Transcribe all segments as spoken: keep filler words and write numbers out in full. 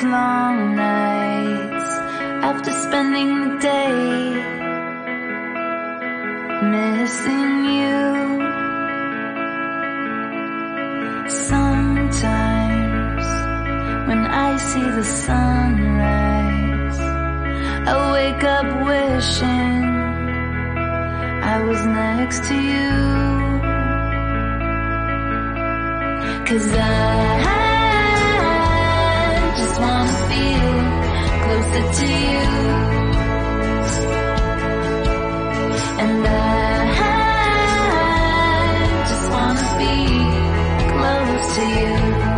those long nights after spending the day missing you. Sometimes when I see the sunrise, I wake up wishing I was next to you. 'Cause I just wanna feel closer to you, and I just wanna be close to you.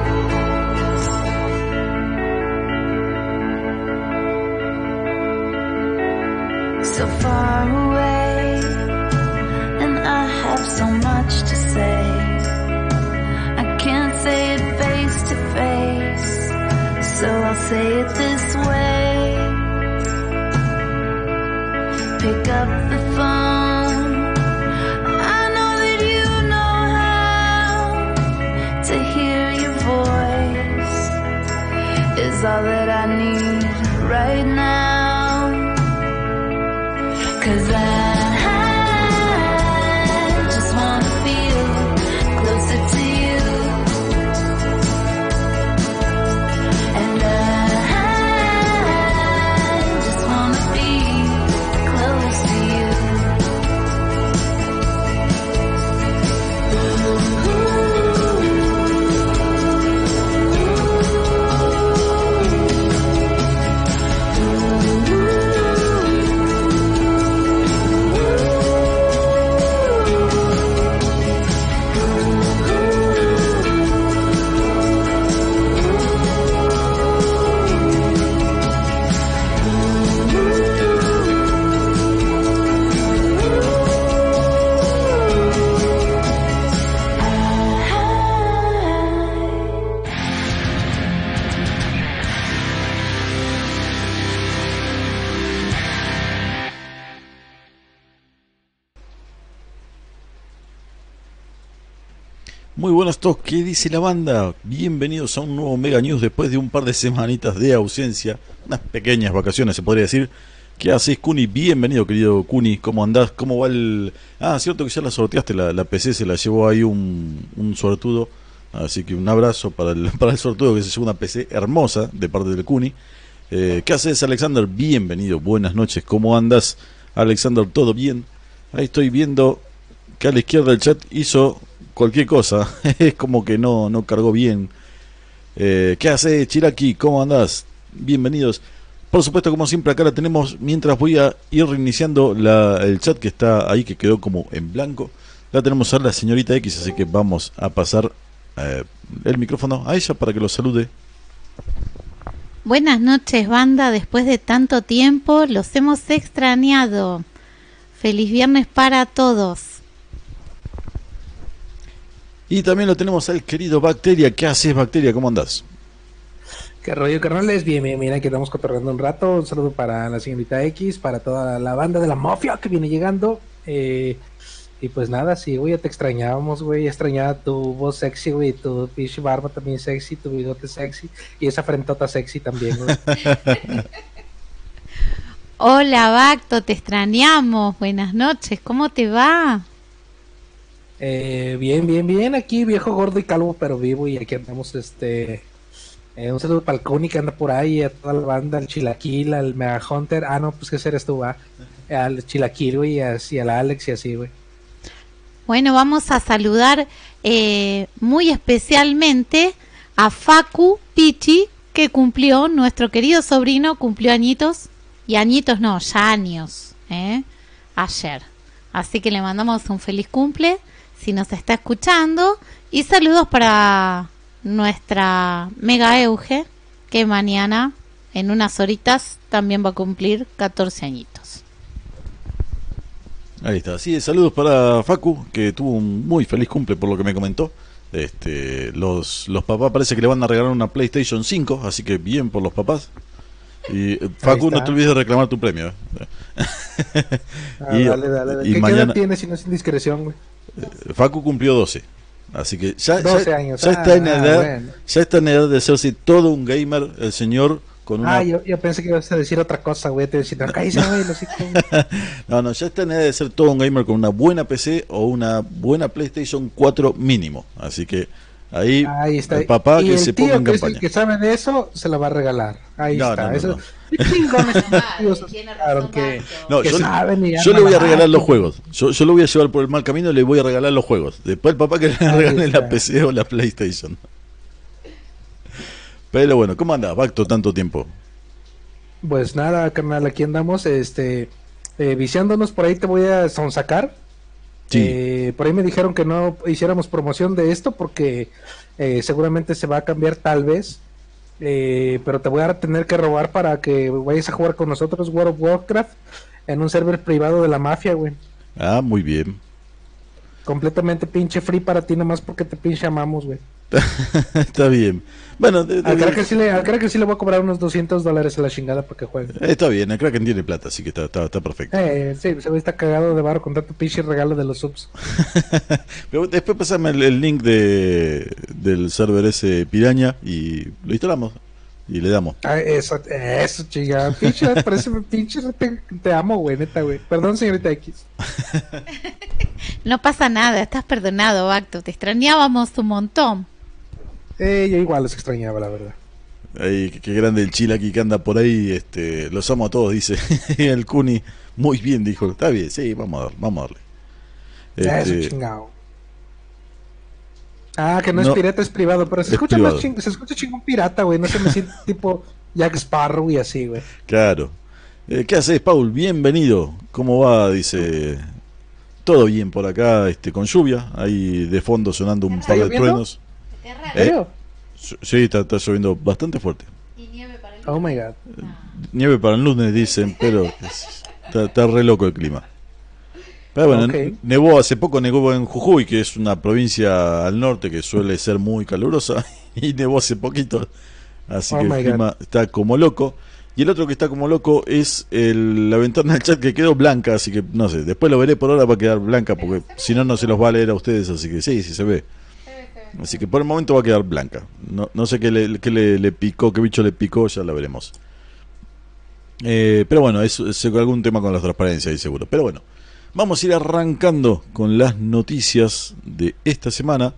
So far away, and I have so much to say. I can't say it face to face, so I'll say it this way. Pick up the phone. I know that you know how to hear your voice is all that I need right now. 'Cause I just wanna feel closer to you, and I just wanna be close to you. Muy buenas todos, ¿qué dice la banda? Bienvenidos a un nuevo Mega News después de un par de semanitas de ausencia, unas pequeñas vacaciones se podría decir. ¿Qué haces, Cuni? Bienvenido, querido Cuni, ¿cómo andás? ¿Cómo va el...? Ah, cierto que ya la sorteaste, la, la P C se la llevó ahí un, un suertudo, así que un abrazo para el, para el suertudo que se llevó una P C hermosa de parte del Cuni. Eh, ¿Qué haces, Alexander? Bienvenido, buenas noches, ¿cómo andas? Alexander, ¿todo bien? Ahí estoy viendo que a la izquierda del chat hizo cualquier cosa, es como que no, no cargó bien. Eh, ¿Qué hace, Chiraki? ¿Cómo andás? Bienvenidos. Por supuesto, como siempre, acá la tenemos. Mientras voy a ir reiniciando la, el chat que está ahí, que quedó como en blanco. La tenemos a la señorita X, así que vamos a pasar eh, el micrófono a ella para que lo salude. Buenas noches, banda. Después de tanto tiempo, los hemos extrañado. Feliz viernes para todos. Y también lo tenemos al querido Bacteria. ¿Qué haces, Bacteria? ¿Cómo andás? ¿Qué rollo, carnales? Bien, bien, mira que estamos cotorreando un rato. Un saludo para la señorita X, para toda la banda de la mafia que viene llegando. Eh, y pues nada, sí, güey, ya te extrañábamos, güey. Extrañaba tu voz sexy, güey, tu pinche barba también sexy, tu bigote sexy y esa frentota sexy también, güey. Hola, Bacto, te extrañamos. Buenas noches, ¿cómo te va? Eh, bien, bien, bien, aquí viejo, gordo y calvo, pero vivo, y aquí andamos, este, eh, un saludo para el Connie que anda por ahí, a toda la banda, al Chilaquil, al Mega Hunter, ah, no, pues que eres tú, va, al Chilaquil, güey, y así, al Alex y así, güey. Bueno, vamos a saludar eh, muy especialmente a Facu Pichi, que cumplió, nuestro querido sobrino, cumplió añitos, y añitos no, ya años, ¿eh? Ayer, así que le mandamos un feliz cumple, si nos está escuchando, y saludos para nuestra Mega Euge, que mañana, en unas horitas, también va a cumplir catorce añitos. Ahí está, sí, saludos para Facu, que tuvo un muy feliz cumple por lo que me comentó. Este, los, los papás parece que le van a regalar una PlayStation cinco, así que bien por los papás. Y Facu, no te olvides de reclamar tu premio. ¿eh? Ah, y, dale, dale, dale. Y ¿Qué mañana... edad tienes si no es indiscreción, güey? Facu cumplió doce. Así que ya, doce ya, años. ya Ah, está en ah, edad, bueno. ya está en edad de hacerse todo un gamer, el señor, con una... Ah, yo, yo pensé que ibas a decir otra cosa, güey. Te decía, cállese, güey, lo siento. No, no, ya está en edad de ser todo un gamer con una buena P C o una buena PlayStation cuatro mínimo. Así que ahí, Ahí está. el papá y que el se tío ponga en que es campaña. el que sabe de eso, se la va a regalar. Ahí No, está. no, no, eso. no. Qué chingones son los tíos, Ay, tiene claro, razón, que, Nacho. No, que yo, saben y yo arman le voy a la regalar los máquina. juegos. Yo, yo lo voy a llevar por el mal camino y le voy a regalar los juegos. Después el papá que le Ahí regale está. la P C o la PlayStation. Pero bueno, ¿cómo anda, Bacto, tanto tiempo? Pues nada, carnal, aquí andamos, este, eh, viciándonos. Por ahí te voy a sonsacar. Sí. Eh, por ahí me dijeron que no hiciéramos promoción de esto porque eh, seguramente se va a cambiar tal vez. Eh, pero te voy a tener que robar para que vayas a jugar con nosotros World of Warcraft en un server privado de la mafia, güey. Ah, muy bien. Completamente pinche free para ti, nomás porque te pinche amamos, güey. Está bien. Bueno, de- de- Al cracker sí le, al cracker sí le voy a cobrar unos doscientos dólares a la chingada para que juegue. está bien, el Kraken tiene plata, así que está, está, está perfecto. Eh, sí, se ve está cagado de barro con tanto pinche regalo de los subs. Pero después pasame el, el link de, del server ese Piraña y lo instalamos y le damos. Ah, eso, eso, chica. Pinche, parece pinche, te, te amo, güey, neta, güey. Perdón, señorita X. No pasa nada, estás perdonado, Bacto. Te extrañábamos un montón. Eh, yo igual los extrañaba, la verdad. Ay, qué, qué grande el chile aquí que anda por ahí, este, los amo a todos, dice el Cuni. Muy bien, dijo. Está bien, sí, vamos a darle, vamos a darle. Eso, Este, chingado. Ah, que no, No, es pirata, es privado, pero se es escucha privado. más ching, se escucha chingón pirata, güey. No se me siente tipo Jack Sparrow y así, güey. claro. Eh, ¿Qué haces, Paul? Bienvenido. ¿Cómo va? Dice. Todo bien por acá, este, con lluvia. Ahí de fondo sonando un ¿Está par de lloviendo? truenos. ¿En Eh, serio? Sí, está, está lloviendo bastante fuerte. Y nieve para el Oh my god. Nieve para el lunes, dicen, pero es- está, está re loco el clima. Pero bueno, Ok. n- nevó hace poco, nevó en Jujuy, que es una provincia al norte que suele ser muy calurosa, y nevó hace poquito. Así Oh que my el God. clima está como loco. Y el otro que está como loco es el- la ventana del chat que quedó blanca, así que no sé, después lo veré, por ahora va a quedar blanca, porque si no, no se los va a leer a ustedes, así que sí, sí se ve. Así que por el momento va a quedar blanca. No, no sé qué, le, qué le, le picó, qué bicho le picó, ya la veremos. Eh, pero bueno, es, es algún tema con la transparencia ahí seguro. Pero bueno, vamos a ir arrancando con las noticias de esta semana.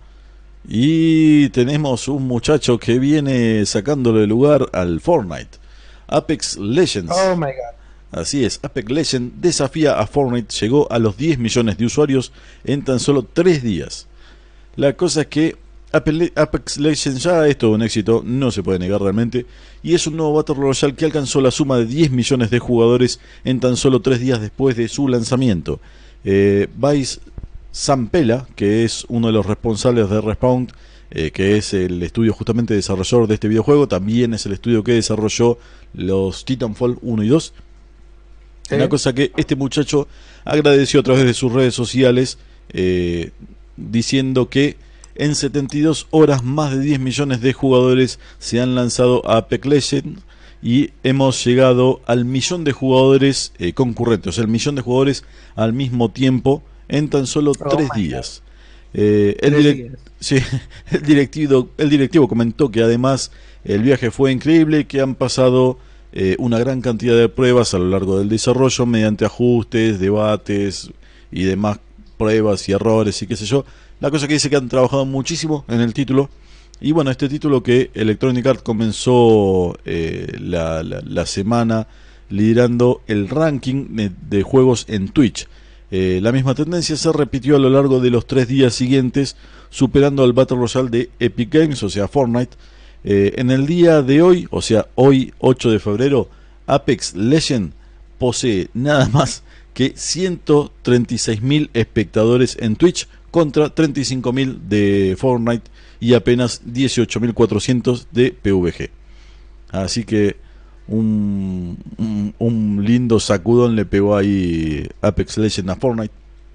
Y tenemos un muchacho que viene sacándole lugar al Fortnite. Apex Legends. Oh my god. Así es, Apex Legends desafía a Fortnite, llegó a los diez millones de usuarios en tan solo tres días. La cosa es que Ape- Apex Legends ya es todo un éxito, no se puede negar realmente, y es un nuevo Battle Royale que alcanzó la suma de diez millones de jugadores en tan solo tres días después de su lanzamiento. Eh, Vice Zampella, que es uno de los responsables de Respawn, eh, que es el estudio justamente desarrollador de este videojuego, también es el estudio que desarrolló los Titanfall uno y dos. Sí. Una cosa que este muchacho agradeció a través de sus redes sociales, eh, diciendo que en setenta y dos horas más de diez millones de jugadores se han lanzado a Apex Legends y hemos llegado al millón de jugadores eh, concurrentes, o sea, el millón de jugadores al mismo tiempo en tan solo Oh tres my días. Eh, el, Tres direc- días. sí, el directivo, el directivo comentó que además el viaje fue increíble y que han pasado eh, una gran cantidad de pruebas a lo largo del desarrollo mediante ajustes, debates y demás pruebas y errores y qué sé yo. La cosa que dice que han trabajado muchísimo en el título. Y bueno, este título que Electronic Arts comenzó eh, la, la, la semana liderando el ranking de, de juegos en Twitch. Eh, la misma tendencia se repitió a lo largo de los tres días siguientes, superando al Battle Royale de Epic Games, o sea Fortnite. Eh, en el día de hoy, o sea hoy ocho de febrero, Apex Legends posee nada más que ciento treinta y seis mil espectadores en Twitch contra treinta y cinco mil de Fortnite y apenas dieciocho mil cuatrocientos de P V G. Así que un, un, un lindo sacudón le pegó ahí Apex Legends a Fortnite.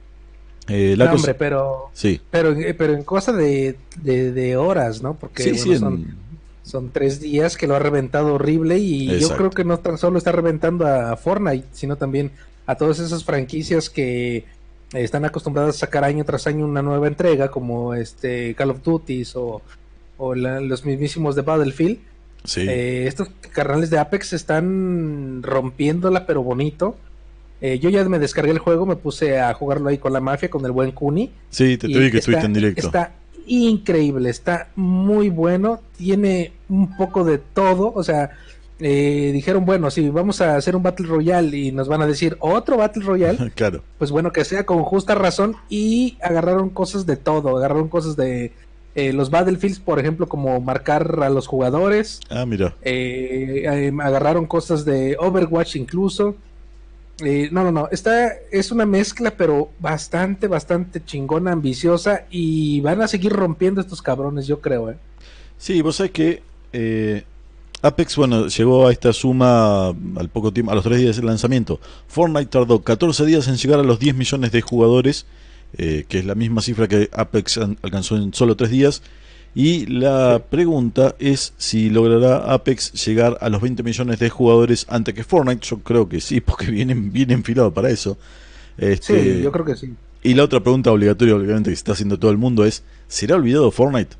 Eh, la No, cosa- hombre, pero, sí, pero, pero en cosa de, de, de horas, ¿no? Porque sí, bueno, sí, en- son, son tres días que lo ha reventado horrible y yo Exacto. creo que no tan solo está reventando a Fortnite, sino también a todas esas franquicias que eh, están acostumbrados a sacar año tras año una nueva entrega, como este Call of Duty o, o la, los mismísimos de Battlefield. Sí. Eh, estos carnales de Apex están rompiéndola, pero bonito. Eh, yo ya me descargué el juego, me puse a jugarlo ahí con la mafia, con el buen Kuni. Sí, te, te vi que estuviste en directo. Está increíble, está muy bueno, tiene un poco de todo, o sea, eh, dijeron, bueno, si vamos a hacer un Battle Royale y nos van a decir otro Battle Royale, claro. Pues bueno, que sea con justa razón, y agarraron cosas de todo, agarraron cosas de eh, los Battlefields, por ejemplo, como marcar a los jugadores. Ah, mira. Eh, eh, agarraron cosas de Overwatch incluso. Eh, no, no, no, esta es una mezcla, pero bastante, bastante chingona, ambiciosa, y van a seguir rompiendo estos cabrones, yo creo, ¿eh? Sí, vos sabés que eh, Apex, bueno, llegó a esta suma al poco tiempo, a los tres días del lanzamiento. Fortnite tardó catorce días en llegar a los diez millones de jugadores, eh, que es la misma cifra que Apex alcanzó en solo tres días. Y la sí. pregunta es si logrará Apex llegar a los veinte millones de jugadores antes que Fortnite. Yo creo que sí, porque vienen bien enfilado para eso. Este, sí, yo creo que sí. Y la otra pregunta obligatoria, obviamente, que está haciendo todo el mundo es: ¿será olvidado Fortnite?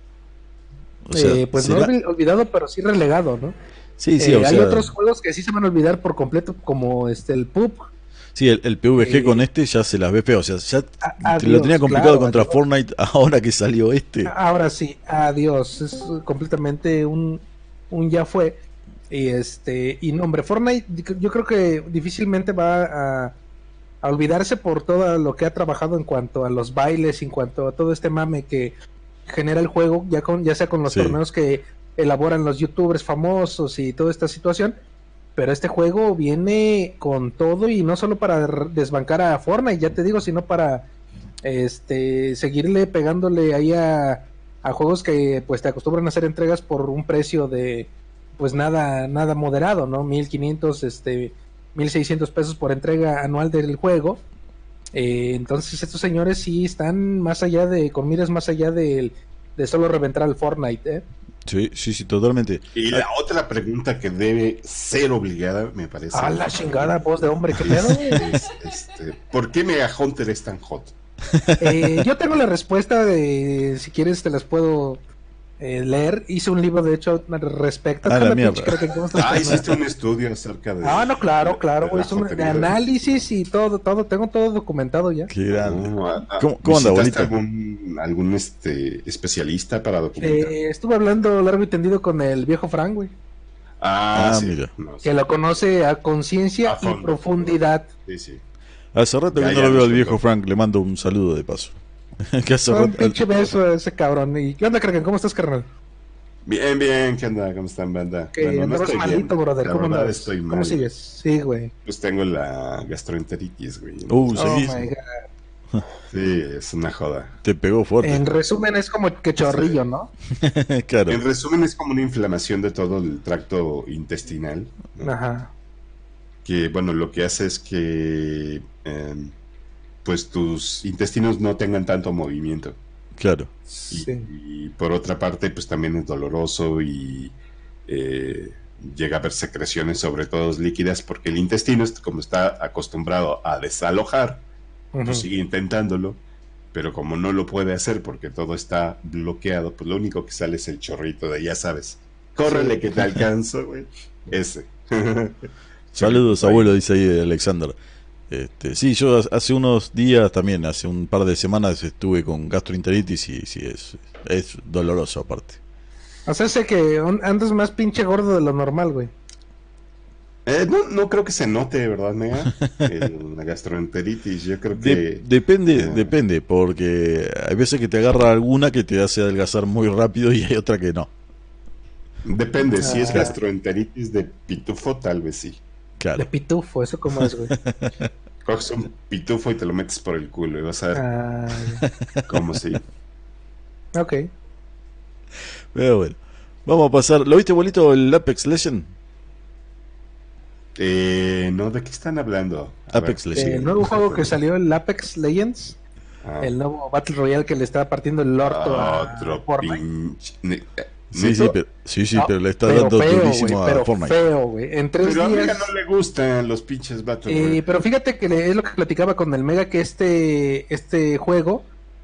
O sea, eh, pues ¿será? No olvidado, pero sí relegado, ¿no? Sí, sí. Eh, o hay sea... otros juegos que sí se van a olvidar por completo, como este el P U B G. Sí, el, el P V G eh, con este ya se las ve feo. O sea, ya adiós, lo tenía complicado claro, contra adiós. Fortnite, ahora que salió este. Ahora sí, adiós. Es completamente un, un ya fue. Y este, y no, hombre, Fortnite yo creo que difícilmente va a, a olvidarse por todo lo que ha trabajado en cuanto a los bailes, en cuanto a todo este mame que genera el juego, ya con, ya sea con los sí. torneos que elaboran los youtubers famosos y toda esta situación. Pero este juego viene con todo, y no solo para desbancar a Fortnite, ya te digo, sino para este seguirle pegándole ahí a, a juegos que pues te acostumbran a hacer entregas por un precio de pues nada nada moderado, ¿no? mil quinientos, este mil seiscientos pesos por entrega anual del juego. Eh, entonces estos señores sí están más allá de, con miras más allá de, de solo reventar al Fortnite, ¿eh? Sí, sí, sí, totalmente. Y la ah. otra pregunta que debe ser obligada, me parece. A la chingada, voz de hombre, ¿qué pedo? Es, este, ¿por qué Mega Hunter es tan hot? Eh, yo tengo la respuesta de, si quieres te las puedo eh, leer. Hice un libro, de hecho, respecto a ah, la mierda. Ah, hiciste un estudio acerca de... Ah, no, claro, claro, güey, un de análisis y todo, todo, tengo todo documentado ya. Qué grande. No, a, a, ¿Cómo, cómo anda, bolita? algún, algún este, especialista para documentar? Eh, estuve hablando largo y tendido con el viejo Frank, güey. Ah, ah sí. mira. No, sí. Que lo conoce a conciencia y profundidad. Sí, sí. Hace rato que no lo veo al viejo Frank, le mando un saludo de paso. que hace un rato... pinche beso a ese cabrón. ¿Y qué onda, Kraken? ¿Cómo estás, carnal? Bien, bien, ¿qué onda? ¿Cómo están, banda? Que bueno, no estoy malito, bien. brother. La ¿Cómo andas? Estoy mal. ¿Cómo sigues? Sí, güey. Pues tengo la gastroenteritis, güey. ¿No? Uh, oh sí. my God. Sí, es una joda. Te pegó fuerte. En resumen, es como que chorrillo, sí. ¿no? Claro. En resumen, es como una inflamación de todo el tracto intestinal, ¿no? Ajá. Que, bueno, lo que hace es que eh, pues tus intestinos no tengan tanto movimiento. Claro. Y, sí. y por otra parte, pues también es doloroso y eh, llega a haber secreciones, sobre todo líquidas, porque el intestino, como está acostumbrado a desalojar, uh-huh. pues sigue intentándolo, pero como no lo puede hacer porque todo está bloqueado, pues lo único que sale es el chorrito de, ya sabes, córrele sí. que te alcanzo, güey. Ese. Saludos, abuelo, dice ahí Alexander. Este, sí, yo hace unos días también, hace un par de semanas estuve con gastroenteritis y sí, es, es doloroso aparte. O sea, sé que andas más pinche gordo de lo normal, güey. Eh, no, no creo que se note, ¿verdad, Mega? El, la gastroenteritis, yo creo que... De, depende, eh... depende, porque hay veces que te agarra alguna que te hace adelgazar muy rápido y hay otra que no. Depende, ah, si es claro. gastroenteritis de pitufo, tal vez sí. Claro. De pitufo, ¿eso cómo es, güey? Coges un pitufo y te lo metes por el culo y vas a ver ah, cómo sí. Ok. Pero bueno, vamos a pasar. ¿Lo viste, bolito, el Apex Legend? Eh, no, ¿de qué están hablando? A Apex ver. Legends. El nuevo juego que salió, el Apex Legends. Ah. El nuevo Battle Royale que le está partiendo el orto Otro a pinche... Sí, sí, pero, sí, sí, no, pero le está pero dando feo, durísimo güey, a pero Fortnite. feo, güey. En tres Pero a días... Mega no le gustan los pinches Battle Eh, Royale. pero fíjate que le- es lo que platicaba con el Mega, que este, este juego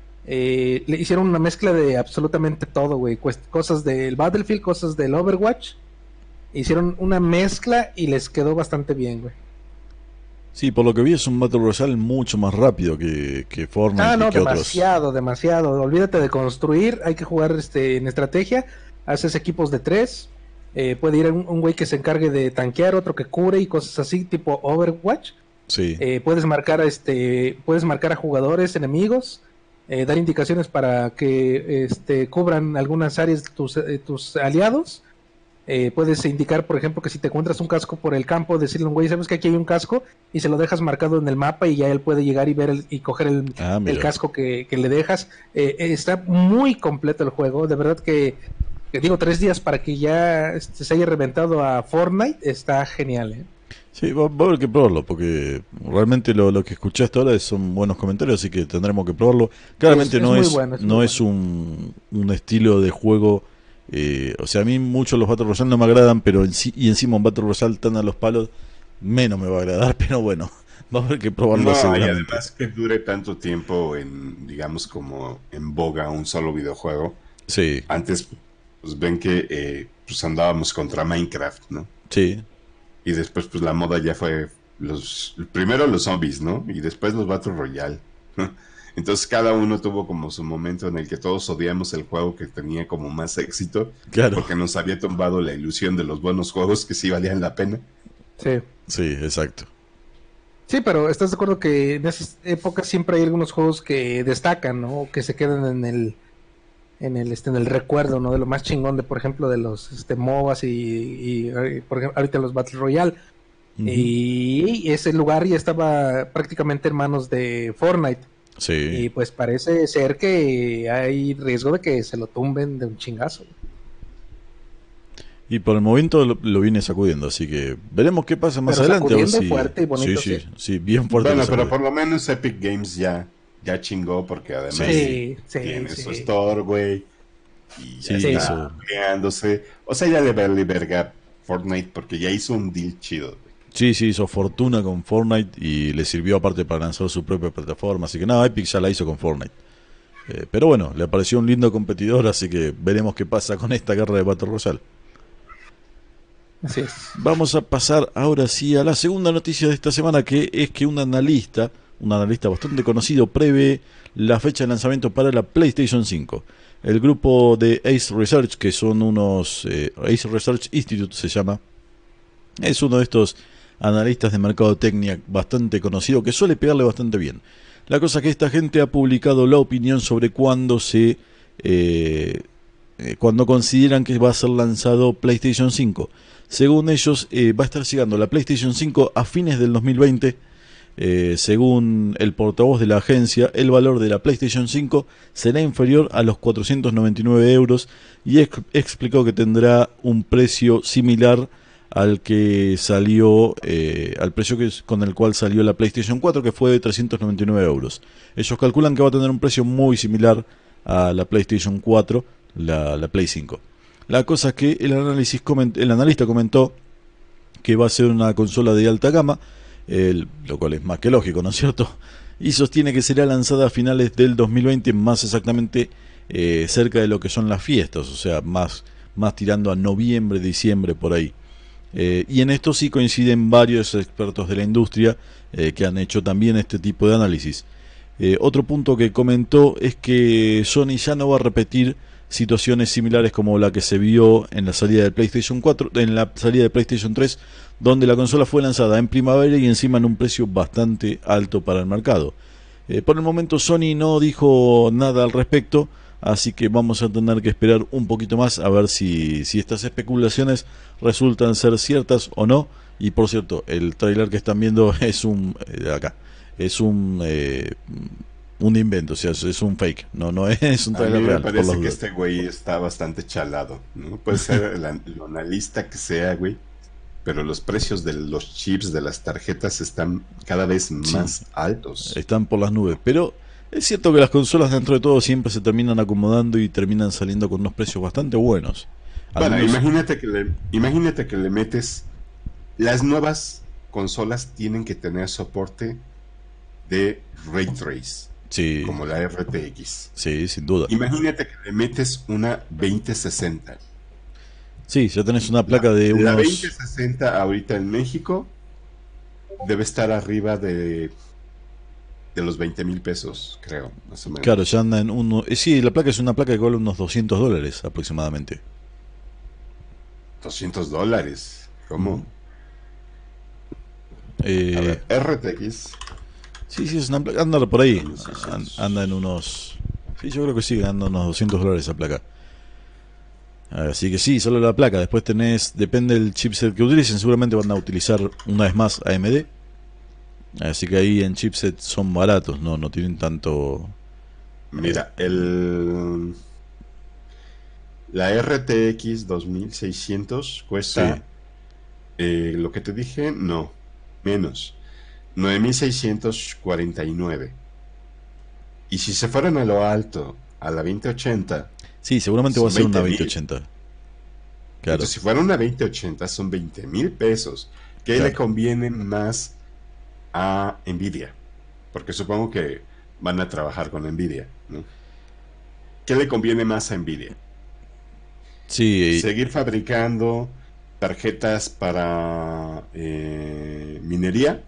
eh, le hicieron una mezcla de absolutamente todo, güey. Cuest- Cosas del Battlefield, cosas del Overwatch. Hicieron una mezcla y les quedó bastante bien, güey. Sí, por lo que vi es un Battle Royale mucho más rápido que, que Fortnite Ah, y no, que otros. demasiado, demasiado. Olvídate de construir, hay que jugar este en estrategia. Haces equipos de tres. Eh, puede ir un, un güey que se encargue de tanquear, otro que cubre y cosas así, tipo Overwatch. Sí, Eh, puedes marcar a este, puedes marcar a jugadores enemigos, eh, dar indicaciones para que este cubran algunas áreas de tus, eh, tus aliados. Eh, puedes indicar, por ejemplo, que si te encuentras un casco por el campo, decirle a un güey, sabes que aquí hay un casco, y se lo dejas marcado en el mapa y ya él puede llegar y ver el, y coger el, Ah, mira. el casco que, que le dejas. Eh, eh, está muy completo el juego, de verdad que, que digo, tres días para que ya este, se haya reventado a Fortnite, está genial, ¿eh? sí, va, va a haber que probarlo, porque realmente lo, lo que escuché hasta ahora son buenos comentarios, así que tendremos que probarlo. Claramente Es- es no muy es, bueno, es muy no bueno. es un, un estilo de juego, eh, o sea, a mí muchos los Battle Royale no me agradan, pero en sí, y encima un Battle Royale tan a los palos, menos me va a agradar, pero bueno, va a haber que probarlo No, y seguramente. además que dure tanto tiempo en, digamos, como en boga un solo videojuego. Sí, Antes, pues ven que eh, pues andábamos contra Minecraft, ¿no? sí, Y después, pues la moda ya fue los primero los zombies, ¿no? Y después los Battle Royale. Entonces cada uno tuvo como su momento en el que todos odiamos el juego que tenía como más éxito, claro, porque nos había tumbado la ilusión de los buenos juegos que sí valían la pena. Sí. sí, exacto. Sí, pero ¿estás de acuerdo que en esas épocas siempre hay algunos juegos que destacan, ¿no? Que se quedan en el en el este en el recuerdo, ¿no? De lo más chingón de, por ejemplo, de los este MOBAs y, y, eh, por ejemplo, ahorita los Battle Royale. Ujú. Y ese lugar ya estaba prácticamente en manos de Fortnite. Sí. Y pues parece ser que hay riesgo de que se lo tumben de un chingazo. Y por el momento lo, lo viene sacudiendo, así que veremos qué pasa más Pero adelante. A ver sacudiendo si... fuerte y bonito, sí, sí, sí. sí, bien fuerte. Bueno, lo pero sacude. por lo menos Epic Games ya, ya chingó, porque además Sí, sí, tiene sí. su store, güey. Y ya Sí, está eso. ampliándose. O sea, ya le vale verga Fortnite porque ya hizo un deal chido, güey. Sí, sí, hizo fortuna con Fortnite y le sirvió aparte para lanzar su propia plataforma. Así que nada, Epic ya la hizo con Fortnite. Eh, pero bueno, le pareció un lindo competidor, así que veremos qué pasa con esta guerra de Battle Royale. Así es. Vamos a pasar ahora sí a la segunda noticia de esta semana, que es que un analista, un analista bastante conocido, prevé la fecha de lanzamiento para la PlayStation cinco. El grupo de Ace Research, que son unos... Eh, Ace Research Institute se llama, es uno de estos analistas de mercadotecnia bastante conocido, que suele pegarle bastante bien. La cosa es que esta gente ha publicado la opinión sobre cuándo se... Eh, eh, cuando consideran que va a ser lanzado PlayStation cinco. Según ellos, eh, va a estar llegando la PlayStation cinco a fines del dos mil veinte. Eh, según el portavoz de la agencia, el valor de la PlayStation cinco será inferior a los cuatrocientos noventa y nueve euros y ex- explicó que tendrá un precio similar al que salió, eh, al precio que, con el cual salió la PlayStation cuatro, que fue de trescientos noventa y nueve euros. Ellos calculan que va a tener un precio muy similar a la PlayStation cuatro, la, la Play cinco. La cosa es que el, análisis coment- el analista comentó que va a ser una consola de alta gama, el, lo cual es más que lógico, ¿no es cierto? Y sostiene que será lanzada a finales del dos mil veinte, más exactamente eh, cerca de lo que son las fiestas, o sea, más, más tirando a noviembre, diciembre, por ahí. Eh, y en esto sí coinciden varios expertos de la industria eh, que han hecho también este tipo de análisis. Eh, otro punto que comentó es que Sony ya no va a repetir situaciones similares como la que se vio en la salida de PlayStation cuatro, en la salida de PlayStation tres, donde la consola fue lanzada en primavera y encima en un precio bastante alto para el mercado. Eh, por el momento Sony no dijo nada al respecto, así que vamos a tener que esperar un poquito más a ver si, si estas especulaciones resultan ser ciertas o no. Y por cierto, el trailer que están viendo es un eh, acá es un eh, un invento, o sea, es un fake, no no es un A mí trailer me real. por parece las que dudas. este güey está bastante chalado, ¿no? Puede ser el, an- lo analista que sea, güey, pero los precios de los chips, de las tarjetas están cada vez más altos. Están por las nubes, pero es cierto que las consolas dentro de todo siempre se terminan acomodando y terminan saliendo con unos precios bastante buenos. Al Bueno, menos- imagínate que le, imagínate que le metes. Las nuevas consolas tienen que tener soporte de Ray Trace, sí, como la R T X. sí, sin duda. Imagínate que le metes una veinte sesenta. Sí, ya tenés una placa de La unos... veinte sesenta ahorita en México debe estar arriba de, de los veinte mil pesos, creo, más o menos. Claro, ya anda en uno... eh, sí, la placa es una placa que vale unos doscientos dólares aproximadamente. doscientos dólares. ¿Cómo? Eh, A ver, R T X. Sí, sí, es una placa, anda por ahí, Unos an- seiscientos. anda en unos... Sí, yo creo que sí, anda unos doscientos dólares esa placa. Así que sí, solo la placa, después tenés, depende del chipset que utilicen, seguramente van a utilizar una vez más A M D. Así que ahí en chipset son baratos, no, no tienen tanto... Mira, el la R T X dos mil seiscientos cuesta Sí. eh, lo que te dije, no, menos, nueve mil seiscientos cuarenta y nueve. Y si se fueran a lo alto, a la veinte ochenta, Sí, seguramente va a Son ser una veinte mil. veinte ochenta. Claro, entonces si fuera una veinte ochenta son veinte mil pesos. ¿Qué Claro. le conviene más a Nvidia? Porque supongo que van a trabajar con Nvidia, ¿no? ¿Qué le conviene más a Nvidia? sí, Seguir fabricando tarjetas para eh, minería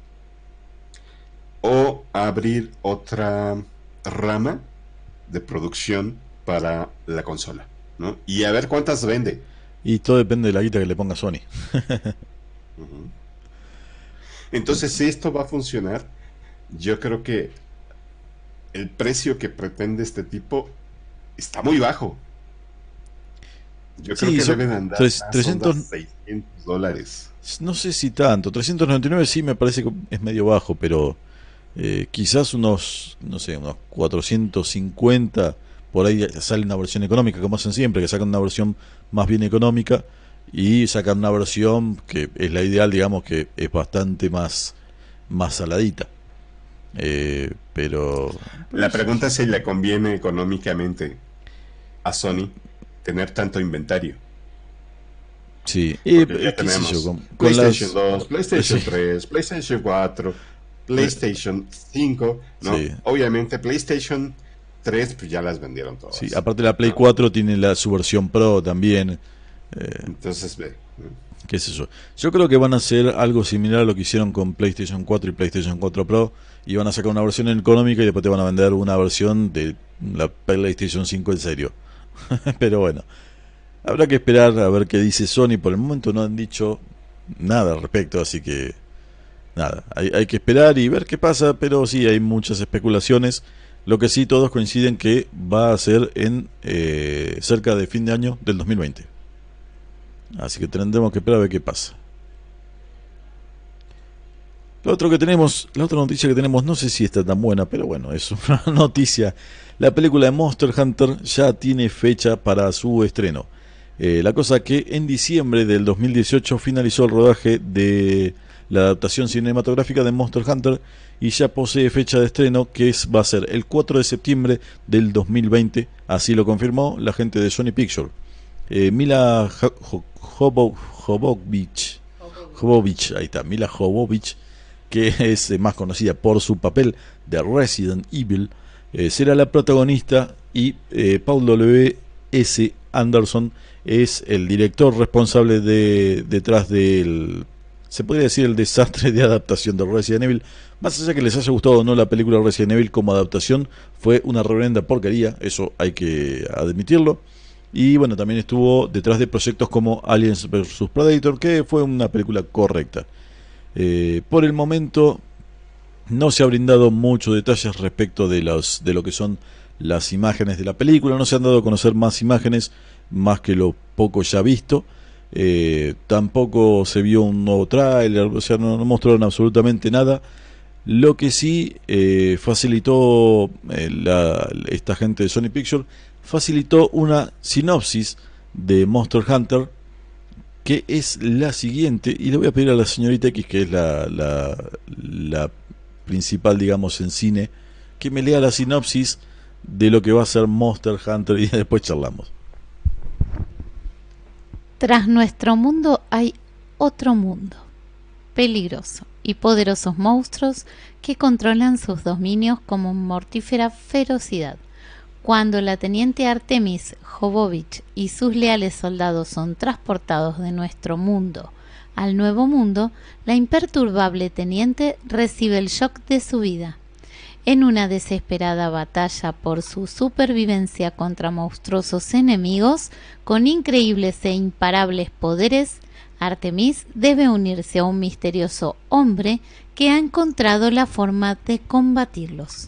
o abrir otra rama de producción para la consola, ¿no? Y a ver cuántas vende. y todo depende de la guita que le ponga Sony. Ujú. Entonces, si esto va a funcionar, yo creo que el precio que pretende este tipo está muy bajo. Yo creo Sí, que son deben andar tres- más trescientos ondas seiscientos dólares. No sé si tanto, trescientos noventa y nueve sí me parece que es medio bajo, pero eh, quizás unos, no sé, unos cuatrocientos cincuenta, por ahí sale una versión económica, como hacen siempre, que sacan una versión más bien económica y sacan una versión que es la ideal, digamos, que es bastante más, más saladita. Eh, pero... La pregunta es si le conviene económicamente a Sony tener tanto inventario. Sí, y, Porque ya eh, qué sé tenemos yo, con, con PlayStation las... dos, PlayStation Sí. tres, PlayStation cuatro, PlayStation cinco, ¿no? Sí. Obviamente PlayStation tres pues ya las vendieron todas. Sí, aparte la Play ¿no? cuatro tiene la, su versión Pro también. Eh, Entonces ve, ¿no? qué sé yo. Yo creo que van a hacer algo similar a lo que hicieron con PlayStation cuatro y PlayStation cuatro Pro, y van a sacar una versión económica y después te van a vender una versión de la PlayStation cinco en serio. Pero bueno, habrá que esperar a ver qué dice Sony. Por el momento no han dicho nada al respecto, así que nada, hay, hay que esperar y ver qué pasa, pero sí hay muchas especulaciones. Lo que sí todos coinciden que va a ser en eh, cerca de fin de año del dos mil veinte. Así que tendremos que esperar a ver qué pasa. Lo otro que tenemos, la otra noticia que tenemos, no sé si está tan buena, pero bueno, es una noticia. La película de Monster Hunter ya tiene fecha para su estreno. Eh, la cosa que en diciembre del dos mil dieciocho finalizó el rodaje de la adaptación cinematográfica de Monster Hunter y ya posee fecha de estreno, que es, va a ser el cuatro de septiembre del dos mil veinte. Así lo confirmó la gente de Sony Pictures. Eh, Mila Jo- Jo- Jovovich, Jovovich, ahí está, Mila Jovovich, que es eh, más conocida por su papel de Resident Evil, eh, será la protagonista, y eh, Paul W S Anderson es el director responsable de detrás del, se podría decir, el desastre de adaptación de Resident Evil. Más allá que les haya gustado o no la película Resident Evil como adaptación, fue una reverenda porquería, eso hay que admitirlo. Y bueno, también estuvo detrás de proyectos como Aliens versus Predator, que fue una película correcta. Eh, por el momento no se ha brindado muchos detalles respecto de, los, de lo que son las imágenes de la película. No se han dado a conocer más imágenes, más que lo poco ya visto. Eh, tampoco se vio un nuevo tráiler, o sea, no, no mostraron absolutamente nada. Lo que sí eh, facilitó eh, la, esta gente de Sony Pictures, facilitó una sinopsis de Monster Hunter, que es la siguiente, y le voy a pedir a la señorita X, que es la, la, la principal, digamos, en cine, que me lea la sinopsis de lo que va a ser Monster Hunter y después charlamos. Tras nuestro mundo hay otro mundo, peligroso, y poderosos monstruos que controlan sus dominios con mortífera ferocidad. Cuando la teniente Artemis Jovovich y sus leales soldados son transportados de nuestro mundo al nuevo mundo, la imperturbable teniente recibe el shock de su vida. En una desesperada batalla por su supervivencia contra monstruosos enemigos, con increíbles e imparables poderes, Artemis debe unirse a un misterioso hombre que ha encontrado la forma de combatirlos.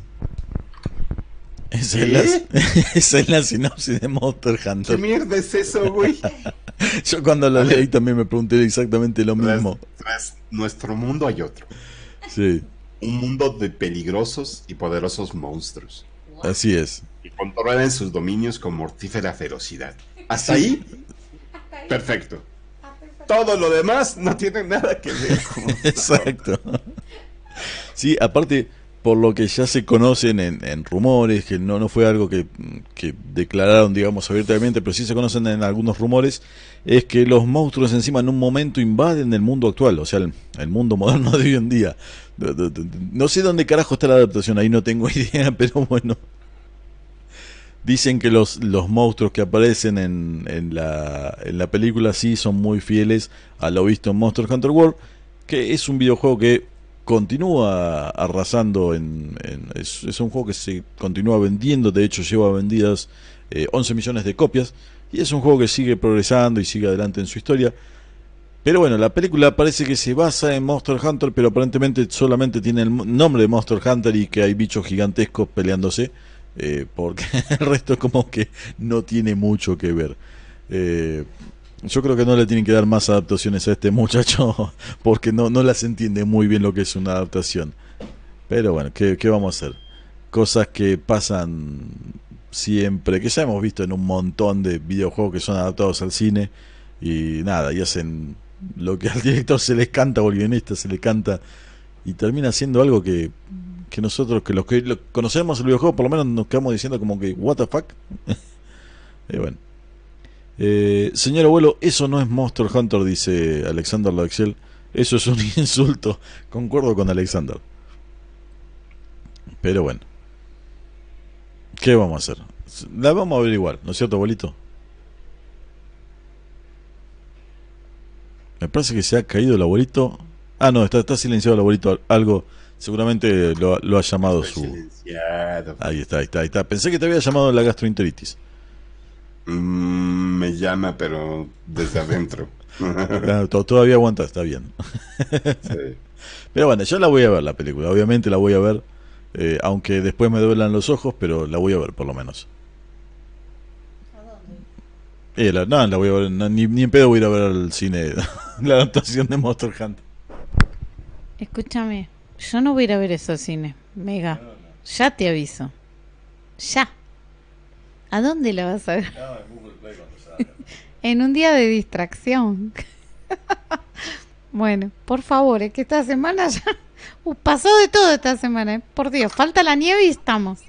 Esa es, la, esa es la sinopsis de Monster Hunter. ¿Qué mierda es eso, güey? Yo cuando lo leí también me pregunté exactamente lo mismo. Tras, tras nuestro mundo hay otro. Sí. Un mundo de peligrosos y poderosos monstruos. Así es. Y controlan sus dominios con mortífera ferocidad. Hasta ahí, perfecto. Todo lo demás no tiene nada que ver con... Exacto. Sí, aparte, por lo que ya se conocen en, en rumores, que no, no fue algo que, que declararon, digamos, abiertamente, pero sí se conocen en algunos rumores, es que los monstruos encima en un momento invaden el mundo actual, o sea, el, el mundo moderno de hoy en día. No sé dónde carajo está la adaptación, ahí no tengo idea, pero bueno. Dicen que los, los monstruos que aparecen en, en, la, en la película sí son muy fieles a lo visto en Monster Hunter World, que es un videojuego que continúa arrasando, en, en es, es un juego que se continúa vendiendo, de hecho lleva vendidas eh, once millones de copias, y es un juego que sigue progresando y sigue adelante en su historia. Pero bueno, la película parece que se basa en Monster Hunter, pero aparentemente solamente tiene el nombre de Monster Hunter y que hay bichos gigantescos peleándose. Eh, porque el resto como que no tiene mucho que ver. Eh, yo creo que no le tienen que dar más adaptaciones a este muchacho porque no, no las entiende muy bien lo que es una adaptación. Pero bueno, ¿qué, qué vamos a hacer? Cosas que pasan siempre, que ya hemos visto en un montón de videojuegos que son adaptados al cine y nada, y hacen lo que al director se les canta o al guionista se le canta y termina siendo algo que que nosotros, que los que lo conocemos el videojuego, por lo menos nos quedamos diciendo como que what the fuck. Y bueno, eh, señor abuelo, eso no es Monster Hunter, dice Alexander Laxel, eso es un insulto. Concuerdo con Alexander, pero bueno, ¿qué vamos a hacer? La vamos a ver igual, ¿no es cierto, abuelito? Me parece que se ha caído el abuelito. Ah, no, está, está silenciado el abuelito. Algo, seguramente lo, lo ha llamado su... Silenciado. Ahí está, ahí está, ahí está. Pensé que te había llamado la gastroenteritis. Mm, me llama, pero desde adentro. Claro, to- todavía aguanta, está bien. Sí. Pero bueno, yo la voy a ver la película. Obviamente la voy a ver. Eh, aunque después me duelan los ojos, pero la voy a ver por lo menos. Eh, la, no, la voy a ver. No, ni, ni en pedo voy a ir a ver al cine la adaptación de Monster Hunter. Escúchame, yo no voy a ir a ver eso al cine, Mega. Ya te aviso. Ya. ¿A dónde la vas a ver? En un día de distracción. Bueno, por favor, es que esta semana ya... Uh, pasó de todo esta semana, ¿eh? Por Dios, falta la nieve y estamos.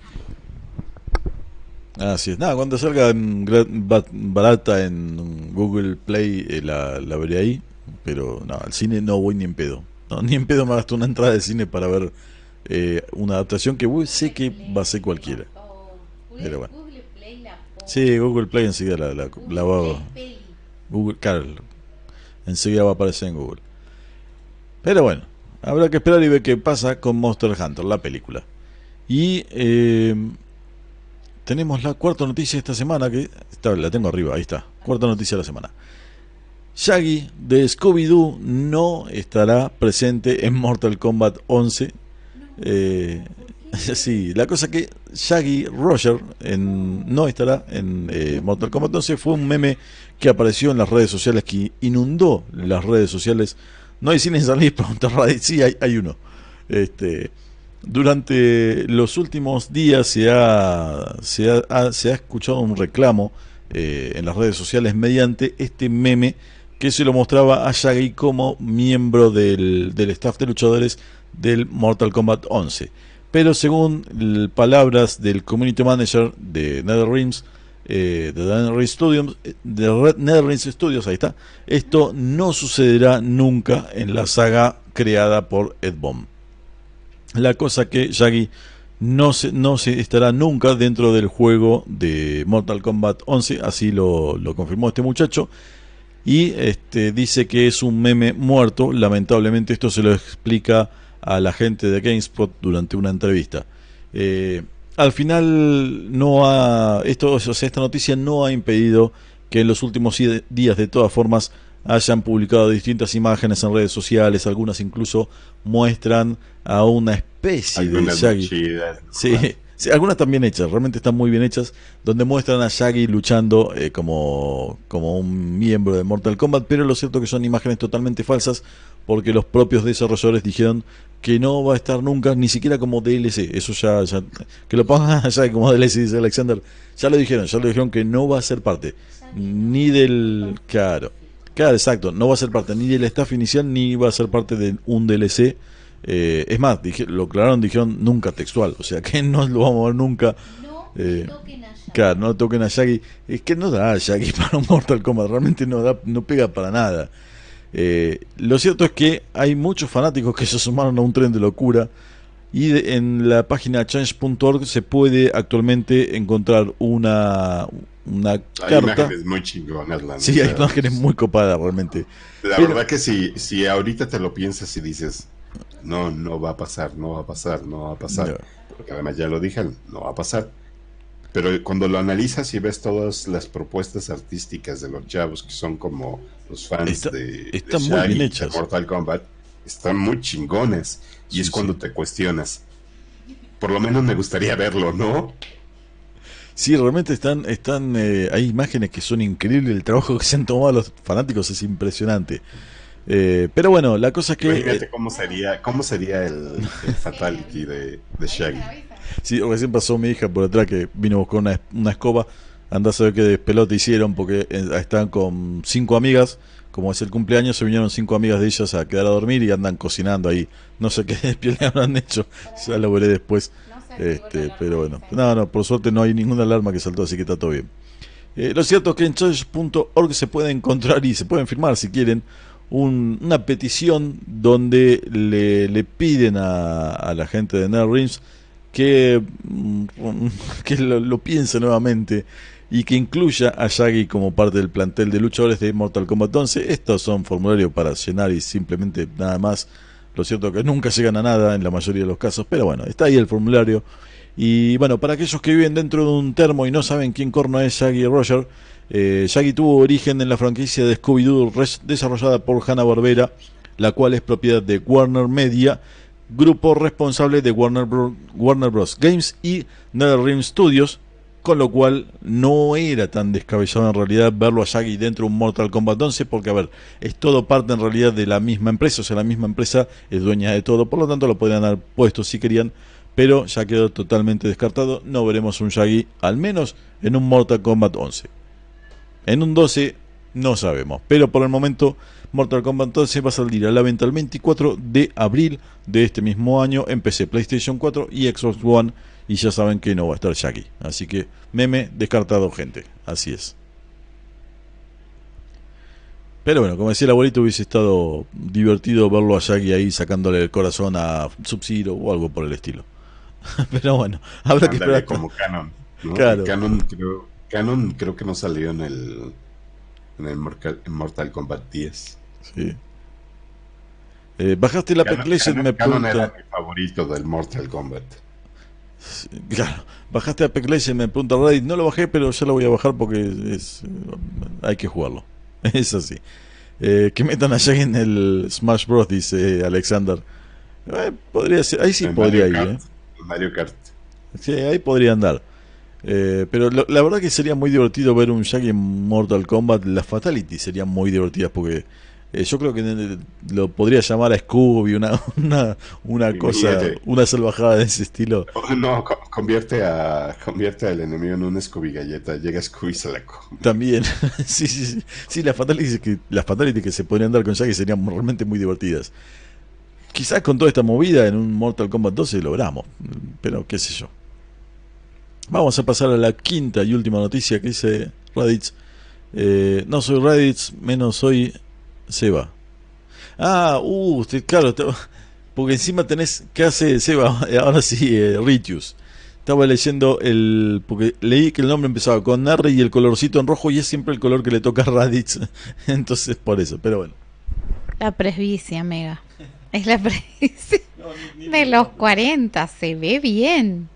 Así es. Nada, cuando salga en gra- ba- barata en Google Play, eh, la, la veré ahí. Pero no, al cine no voy ni en pedo. No, ni en pedo me gasto una entrada de cine para ver eh, una adaptación que uy, sé que va a ser cualquiera. Pero bueno. Sí, Google Play enseguida la, la, la va... Google, claro, enseguida va a aparecer en Google. Pero bueno, habrá que esperar y ver qué pasa con Monster Hunter, la película. Y eh, tenemos la cuarta noticia de esta semana, que está, la tengo arriba, ahí está. Cuarta noticia de la semana. Shaggy de Scooby-Doo no estará presente en Mortal Kombat once. Eh, sí, la cosa que Shaggy Roger en, no estará en eh, Mortal Kombat once fue un meme que apareció en las redes sociales, que inundó las redes sociales. No hay cine en salir, pregunta Reddit. Sí, hay, hay uno. Este, durante los últimos días se ha, se ha, ha, se ha escuchado un reclamo eh, en las redes sociales mediante este meme que se lo mostraba a Shaggy como miembro del, del staff de luchadores del Mortal Kombat once. Pero según l- palabras del community manager de NetherRealms, eh, de NetherRealm Studios, de Red- NetherRealm Studios, ahí está. Esto no sucederá nunca en la saga creada por Ed Boon. La cosa que Shaggy no se, no se estará nunca dentro del juego de Mortal Kombat once, así lo, lo confirmó este muchacho. Y este, dice que es un meme muerto. Lamentablemente esto se lo explica a la gente de GameSpot durante una entrevista. Eh, al final no ha esto, o sea, esta noticia no ha impedido que en los últimos días de todas formas hayan publicado distintas imágenes en redes sociales. Algunas incluso muestran a una especie Algunas de Shaggy. chidas, Sí, sí, algunas están bien hechas, realmente están muy bien hechas, donde muestran a Shaggy luchando eh, como, como un miembro de Mortal Kombat, pero lo cierto que son imágenes totalmente falsas, porque los propios desarrolladores dijeron que no va a estar nunca, ni siquiera como D L C. Eso ya, ya que lo pongan allá como D L C, dice Alexander, ya lo dijeron, ya lo dijeron que no va a ser parte, ni del... Claro, claro, exacto, no va a ser parte ni del staff inicial, ni va a ser parte de un D L C. Eh, es más, dije, lo aclararon, dijeron nunca textual, o sea que no lo vamos a ver nunca. No eh, toquen a Shaggy. Claro, no toquen a Shaggy. Es que no da Shaggy para un Mortal Kombat, realmente no da, no pega para nada. Eh, lo cierto es que hay muchos fanáticos que se sumaron a un tren de locura. Y de, en la página change punto org se puede actualmente encontrar una, una Hay carta. imágenes muy chingonas, la Sí, neta. hay imágenes muy copadas realmente. La Pero- verdad que si, si ahorita te lo piensas y dices, no, no va a pasar, no va a pasar, no va a pasar, No. porque además ya lo dije, no va a pasar. Pero cuando lo analizas y ves todas las propuestas artísticas de los chavos que son como los fans Está- de, están de muy Shaggy, bien de hechas. Mortal Kombat, están muy chingones. Y Sí, es cuando sí. te cuestionas. Por lo menos me gustaría verlo, ¿no? Sí, realmente están, están eh, hay imágenes que son increíbles, el trabajo que se han tomado los fanáticos es impresionante. Eh, pero bueno, la cosa es que Imagínate eh, cómo sería, cómo sería el, el fatality de, de Shaggy. sí, recién pasó mi hija por atrás que vino a buscar una, una escoba, andá a saber qué despelote hicieron porque eh, están con cinco amigas, como es el cumpleaños, se vinieron cinco amigas de ellas a quedar a dormir y andan cocinando ahí, no sé qué despiel le habrán hecho, ya lo veré después. Este, pero bueno, no, no, por suerte no hay ninguna alarma que saltó, así que está todo bien. Eh, lo cierto es que en change punto org se puede encontrar y se pueden firmar si quieren un- una petición donde le, le piden a, a la gente de NetherRealm que, mm, que lo, lo piense nuevamente y que incluya a Shaggy como parte del plantel de luchadores de Mortal Kombat once. Estos son formularios para llenar y simplemente nada más. Lo cierto es que nunca llegan a nada en la mayoría de los casos, pero bueno, está ahí el formulario. Y bueno, para aquellos que viven dentro de un termo y no saben quién corno es Shaggy Roger, eh, Shaggy tuvo origen en la franquicia de Scooby-Doo res- desarrollada por Hanna-Barbera, la cual es propiedad de Warner Media, grupo responsable de Warner, Bro- Warner Bros. Games y NetherRealm Studios, con lo cual no era tan descabellado en realidad verlo a Shaggy dentro de un Mortal Kombat once, porque a ver, es todo parte en realidad de la misma empresa, o sea, la misma empresa es dueña de todo, por lo tanto lo podrían haber puesto si querían, pero ya quedó totalmente descartado. No veremos un Shaggy, al menos en un Mortal Kombat once. En un doce no sabemos, pero por el momento Mortal Kombat once va a salir a la venta el veinticuatro de abril de este mismo año en P C, PlayStation cuatro y Xbox One. Y ya saben que no va a estar Shaggy. Así que meme descartado, gente. Así es. Pero bueno, como decía el abuelito, hubiese estado divertido verlo a Shaggy ahí sacándole el corazón a Sub-Zero o algo por el estilo. Pero bueno, habrá que Ándale, esperar. como Canon, ¿no? Claro. El Canon creo, Canon creo que no salió en el en el Mortal, en Mortal Kombat diez. Sí. Eh, bajaste la Canon, Legend, me Canon, Canon pregunta. era mi favorito del Mortal Kombat. Claro, bajaste Apex Legends, me pregunta Reddit. No lo bajé, pero ya lo voy a bajar porque es, hay que jugarlo. Es así. Eh, que metan a Shaggy en el Smash Bros, dice Alexander. Eh, podría ser, ahí sí En podría ir, Mario eh. Kart, Mario Kart. Sí, ahí podría andar. Eh, pero lo- la verdad que sería muy divertido ver un Shaggy en Mortal Kombat. Las Fatalities serían muy divertidas porque eh, yo creo que eh, lo podría llamar a Scooby, una, una, una cosa, Imagínate. una salvajada de ese estilo. Oh, no, co- convierte a convierte al enemigo en un Scooby galleta. Llega Scooby y se la come. También, sí, sí, sí, sí, las fatalities que, las fatalities que se podrían dar con Shaggy serían realmente muy divertidas. Quizás con toda esta movida en un Mortal Kombat doce logramos, pero qué sé yo. Vamos a pasar a la quinta y última noticia que dice Raditz. Eh, no soy Raditz, menos soy Seba. Ah, uh, usted, claro, te, porque encima tenés, ¿qué hace Seba? Ahora sí, eh, Ritius. Estaba leyendo el, porque leí que el nombre empezaba con R y el colorcito en rojo y es siempre el color que le toca a Raditz. Entonces por eso, pero bueno. La presbicia, Mega. Es la presbicia no, ni, ni de los cuarenta, se ve bien.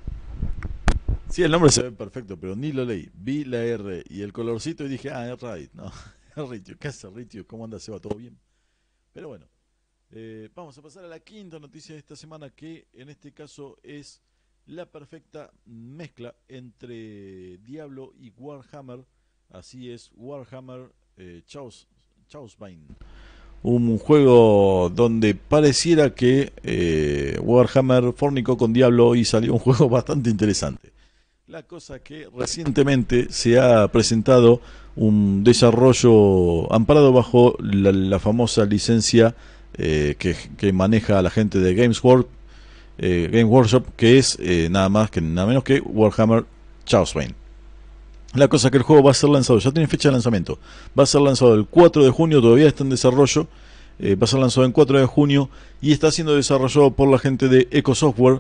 Sí, el nombre se ve perfecto, pero ni lo leí. Vi la R y el colorcito y dije, ah, es Raditz. No, es Ritius. ¿Qué hace Ritius? ¿Cómo anda Seba? ¿Todo bien? Pero bueno, eh, vamos a pasar a la quinta noticia de esta semana, que en este caso es la perfecta mezcla entre Diablo y Warhammer. Así es, Warhammer eh, Chaos, Chaosbane. Un juego donde pareciera que eh, Warhammer fornicó con Diablo y salió un juego bastante interesante. La cosa que recientemente se ha presentado un desarrollo amparado bajo la, la famosa licencia eh, que, que maneja la gente de Games World, eh, Game Workshop, que es eh, nada más que nada menos que Warhammer Chaosbane. La cosa que el juego va a ser lanzado, ya tiene fecha de lanzamiento, va a ser lanzado el cuatro de junio, todavía está en desarrollo, eh, va a ser lanzado el cuatro de junio y está siendo desarrollado por la gente de Eco Software.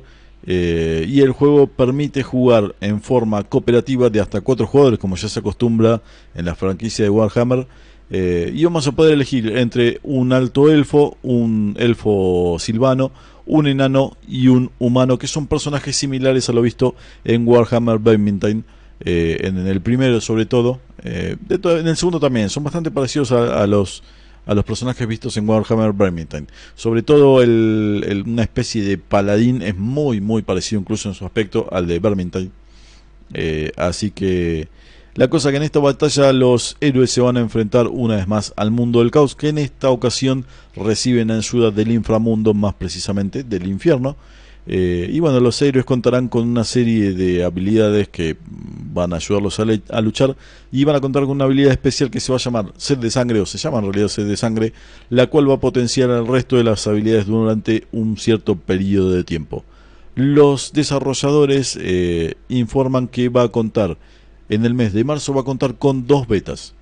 Eh, y el juego permite jugar en forma cooperativa de hasta cuatro jugadores, como ya se acostumbra en la franquicia de Warhammer. Eh, y vamos a poder elegir entre un alto elfo, un elfo silvano, un enano y un humano, que son personajes similares a lo visto en Warhammer Vermintide. Eh, en, en el primero, sobre todo, eh, de to- en el segundo también, son bastante parecidos a, a los. a los personajes vistos en Warhammer Vermintide. Sobre todo el, el, una especie de paladín es muy muy parecido incluso en su aspecto al de Vermintide. Eh, así que la cosa que en esta batalla los héroes se van a enfrentar una vez más al mundo del caos, que en esta ocasión reciben ayuda del inframundo, más precisamente del infierno. Eh, y bueno, los héroes contarán con una serie de habilidades que van a ayudarlos a, le- a luchar, y van a contar con una habilidad especial que se va a llamar Sed de Sangre, o se llama en realidad Sed de Sangre, la cual va a potenciar el resto de las habilidades durante un cierto periodo de tiempo. Los desarrolladores eh, informan que va a contar, en el mes de marzo va a contar con dos betas.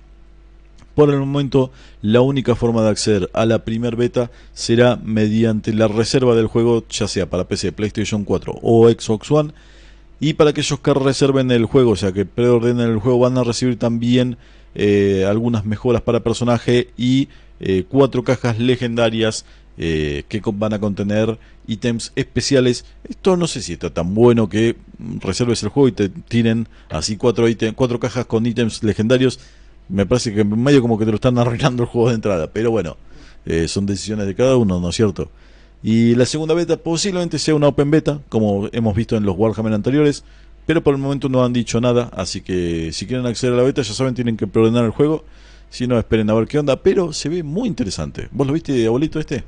Por el momento, la única forma de acceder a la primer beta será mediante la reserva del juego, ya sea para P C, PlayStation cuatro o Xbox One. Y para aquellos que reserven el juego, o sea que preordenen el juego, van a recibir también eh, algunas mejoras para personaje y eh, cuatro cajas legendarias eh, que van a contener ítems especiales. Esto no sé si está tan bueno que reserves el juego y te tiren así cuatro, ítem, cuatro cajas con ítems legendarios. Me parece que medio como que te lo están arruinando el juego de entrada, pero bueno, eh, son decisiones de cada uno, ¿no es cierto? Y la segunda beta posiblemente sea una open beta, como hemos visto en los Warhammer anteriores, pero por el momento no han dicho nada, así que si quieren acceder a la beta, ya saben, tienen que preordenar el juego. Si no, esperen a ver qué onda, pero se ve muy interesante. ¿Vos lo viste, abuelito, este?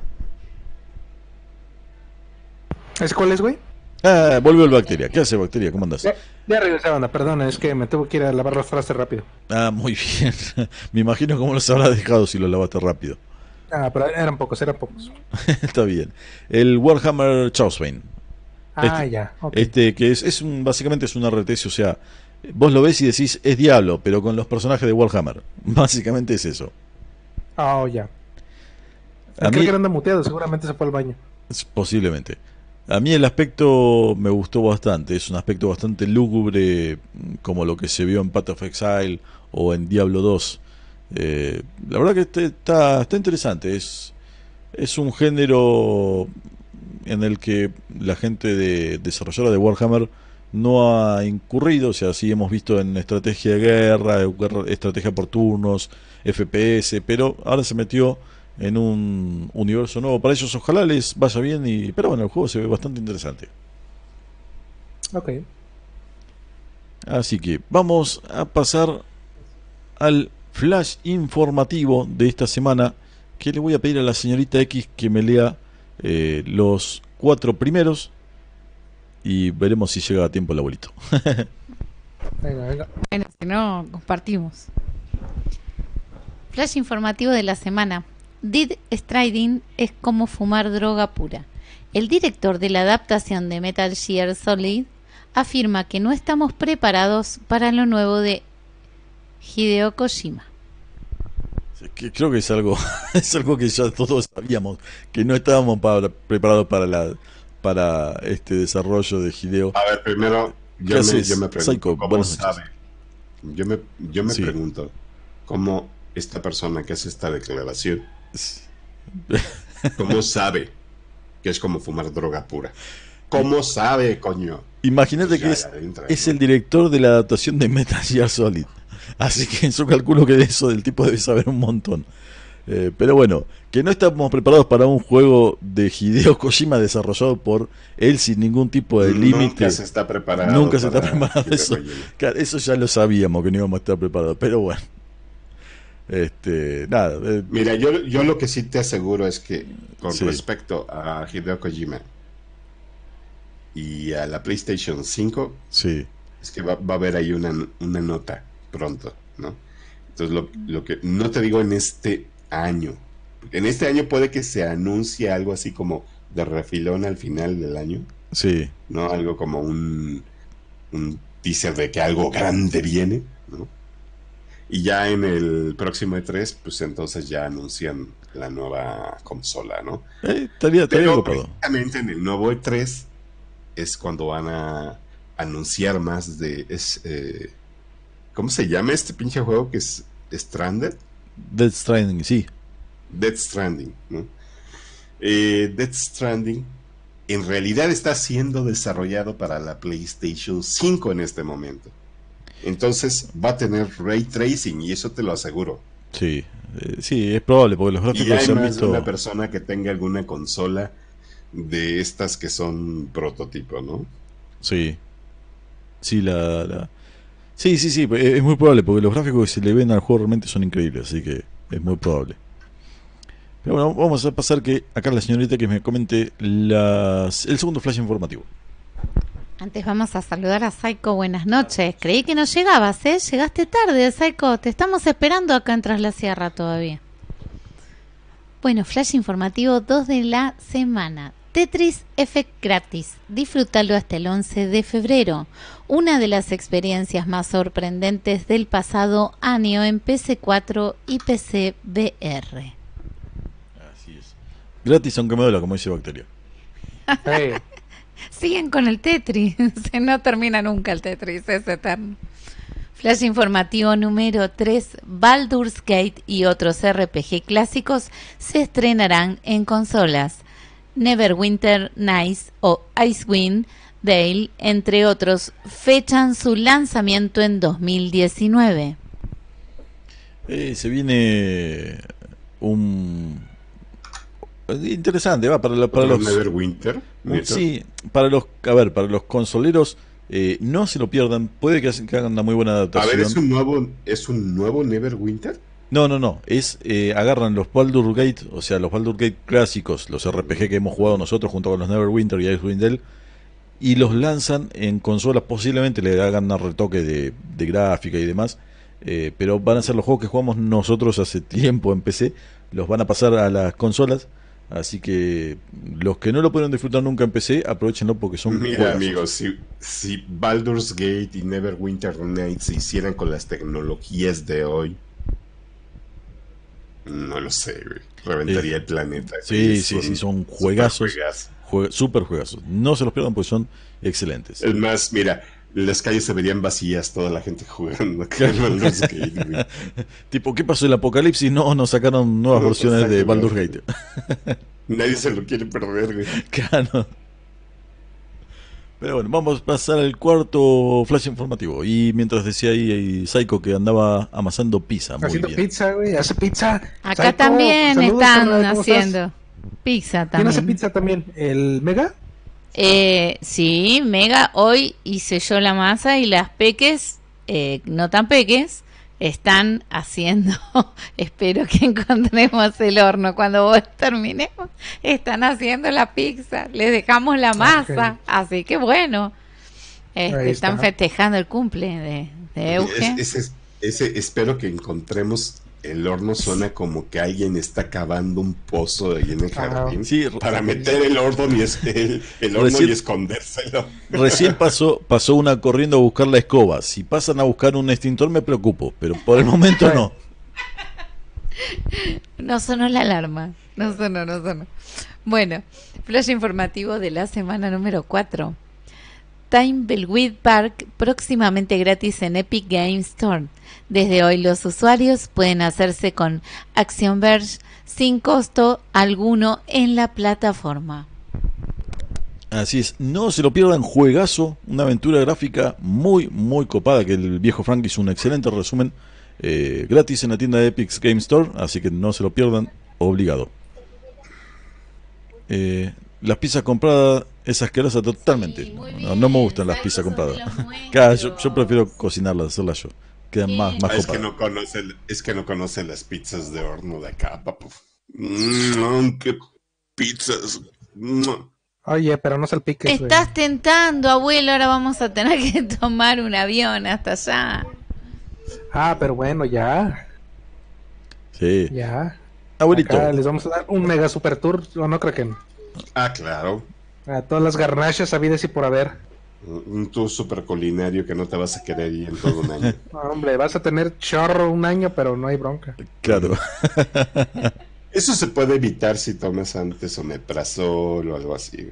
¿Es cuál es, güey? Ah, volvió el Bacteria. ¿Qué hace Bacteria? ¿Cómo andas? Ya, ya regresé, banda, perdón, es que me tuve que ir a lavar los trastes rápido. Ah, muy bien. Me imagino cómo los habrás dejado si los lavaste rápido. Ah, pero eran pocos, eran pocos. Está bien. El Warhammer Chaosbane. Ah, este, ya. Okay. Este que es, es un, básicamente es un R T S, o sea, vos lo ves y decís es Diablo, pero con los personajes de Warhammer. Básicamente es eso. Oh, ya. A Creo mí, que anda muteado, seguramente se fue al baño. posiblemente. A mí el aspecto me gustó bastante, es un aspecto bastante lúgubre, como lo que se vio en Path of Exile o en Diablo dos. Eh, la verdad que este, está, está interesante, es, es un género en el que la gente de desarrolladora de Warhammer no ha incurrido, o sea, sí hemos visto en estrategia de guerra, guerra estrategia por turnos, F P S, pero ahora se metió en un universo nuevo para ellos. Ojalá les vaya bien, y pero bueno, el juego se ve bastante interesante. Ok. Así que vamos a pasar al flash informativo de esta semana, que le voy a pedir a la señorita X que me lea eh, los cuatro primeros y veremos si llega a tiempo el abuelito. Venga, venga. Bueno, si no, compartimos. Flash informativo de la semana. Dead Stranding es como fumar droga pura. El director de la adaptación de Metal Gear Solid afirma que no estamos preparados para lo nuevo de Hideo Kojima. Que creo que es algo es algo que ya todos sabíamos, que no estábamos para, preparados para la para este desarrollo de Hideo. A ver, primero yo, me, yo me pregunto Psycho, cómo sabe. Yo me, yo me sí. pregunto cómo esta persona que hace esta declaración, cómo sabe que es como fumar droga pura. ¿Cómo sabe, coño? Imagínate pues que es, adentro, es ¿no? el director de la adaptación de Metal Gear Solid. Así que yo calculo que de eso del tipo debe saber un montón. Eh, pero bueno, que no estamos preparados para un juego de Hideo Kojima desarrollado por él sin ningún tipo de límite. Nunca se está preparado. Nunca se está preparado. Eso, claro, eso ya lo sabíamos que no íbamos a estar preparados. Pero bueno. Este, nada. Eh, Mira, yo, yo lo que sí te aseguro es que con sí. respecto a Hideo Kojima y a la PlayStation cinco, sí. es que va, va a haber ahí una, una nota pronto, ¿no? Entonces lo, lo que no te digo en este año, en este año puede que se anuncie algo así como de refilón al final del año, sí, no, algo como un un teaser de que algo grande viene, ¿no? Y ya en el próximo E tres, pues entonces ya anuncian la nueva consola, ¿no? Eh, estaría, estaría Pero ocupado. precisamente en el nuevo E tres es cuando van a anunciar más de es, eh, ¿cómo se llama este pinche juego que es Stranded? Death Stranding, sí. Death Stranding, ¿no? Eh, Death Stranding en realidad está siendo desarrollado para la PlayStation cinco en este momento. Entonces va a tener Ray Tracing y eso te lo aseguro. Sí, eh, sí, es probable porque los gráficos y hay se han más visto... de una persona que tenga alguna consola de estas que son prototipo, ¿no? Sí. Sí, la... la... Sí, sí, sí, es muy probable, porque los gráficos que se le ven al juego realmente son increíbles, así que es muy probable. Pero bueno, vamos a pasar que acá la señorita que me comente las, el segundo flash informativo. Antes vamos a saludar a Psycho, buenas noches. Creí que no llegabas, ¿eh? Llegaste tarde, Psycho, te estamos esperando acá en Tras la Sierra todavía. Bueno, flash informativo dos de la semana. Tetris Effect gratis, disfrútalo hasta el once de febrero. Una de las experiencias más sorprendentes del pasado año en P C cuatro y P C V R. Así es. Gratis aunque me duela, como dice Bacteria. Hey. Siguen con el Tetris, no termina nunca el Tetris, es eterno. Flash informativo número tres, Baldur's Gate y otros R P G clásicos se estrenarán en consolas. Neverwinter Nights o Icewind Dale, entre otros, fechan su lanzamiento en dos mil diecinueve. Eh, se viene un... interesante, va, para, la, para los... Neverwinter. Un, sí, para los... A ver, para los consoleros, eh, no se lo pierdan, puede que hagan una muy buena adaptación. A ver, ¿es un nuevo, es un nuevo Neverwinter? No, no, no, es eh, agarran los Baldur's Gate, o sea, los Baldur's Gate clásicos, los R P G que hemos jugado nosotros junto con los Neverwinter y Icewind Dale, y los lanzan en consolas, posiblemente le hagan un retoque de, de gráfica y demás, eh, pero van a ser los juegos que jugamos nosotros hace tiempo en P C, los van a pasar a las consolas, así que los que no lo pudieron disfrutar nunca en P C, aprovechenlo porque son Mira, juegos. Amigos, si, si Baldur's Gate y Neverwinter Nights se hicieran con las tecnologías de hoy, no lo sé, güey. Reventaría eh, el planeta. Sí, sí, sí, son juegazos. Super juegazos. Jue, super juegazos. No se los pierdan porque son excelentes. Es más, mira, las calles se verían vacías, toda la gente jugando. Baldur's Gate, güey. Tipo, ¿qué pasó? ¿El apocalipsis? No, nos sacaron nuevas no, versiones no, de Baldur's Gate. Nadie se lo quiere perder, güey. Claro. Pero bueno, vamos a pasar al cuarto flash informativo. Y mientras decía ahí, ahí Psycho que andaba amasando pizza. Muy haciendo bien. pizza, güey, hace pizza. Acá Psycho, también saludos, están carnal, haciendo estás? Pizza también. ¿Quién hace pizza también? ¿El Mega? Eh, sí, Mega. Hoy hice yo la masa y las peques, eh, no tan peques, están haciendo, espero que encontremos el horno cuando vos terminemos, están haciendo la pizza, les dejamos la masa, okay. Así que bueno, este, están festejando el cumple de, de Euge. Ese, ese, ese, espero que encontremos el horno suena como que alguien está cavando un pozo ahí en el jardín sí, para meter el horno y, es, el, el horno recién, y escondérselo. Recién pasó, pasó una corriendo a buscar la escoba. Si pasan a buscar un extintor me preocupo, pero por el momento no. No sonó la alarma. No sonó, no sonó. Bueno, flash informativo de la semana número cuatro. Thimbleweed Park próximamente gratis en Epic Games Store. Desde hoy los usuarios pueden hacerse con Action Verge sin costo alguno en la plataforma. Así es, no se lo pierdan, juegazo, una aventura gráfica muy muy copada, que el viejo Frank hizo un excelente resumen, eh, gratis en la tienda de Epic Games Store, así que no se lo pierdan, obligado. Eh, las pizzas compradas es asquerosa totalmente. Sí, no, no me gustan las pizzas compradas. Claro, yo, yo prefiero cocinarlas, hacerlas yo. Quedan más, más ah, es que no conocen, es que no conocen las pizzas de horno de acá, papu. Mm, qué pizzas. Mm. Oye, pero no salpiques. Estás wey. tentando, abuelo. Ahora vamos a tener que tomar un avión hasta allá. Ah, pero bueno, ya. Sí. Ya. Abuelito. Acá les vamos a dar un mega super tour, o no creo que. Ah, claro. A todas las garnachas habidas y por haber. Un tour super culinario que no te vas a querer ir en todo un año. No, hombre, vas a tener chorro un año, pero no hay bronca. Claro. Eso se puede evitar si tomas antes omeprazol o algo así.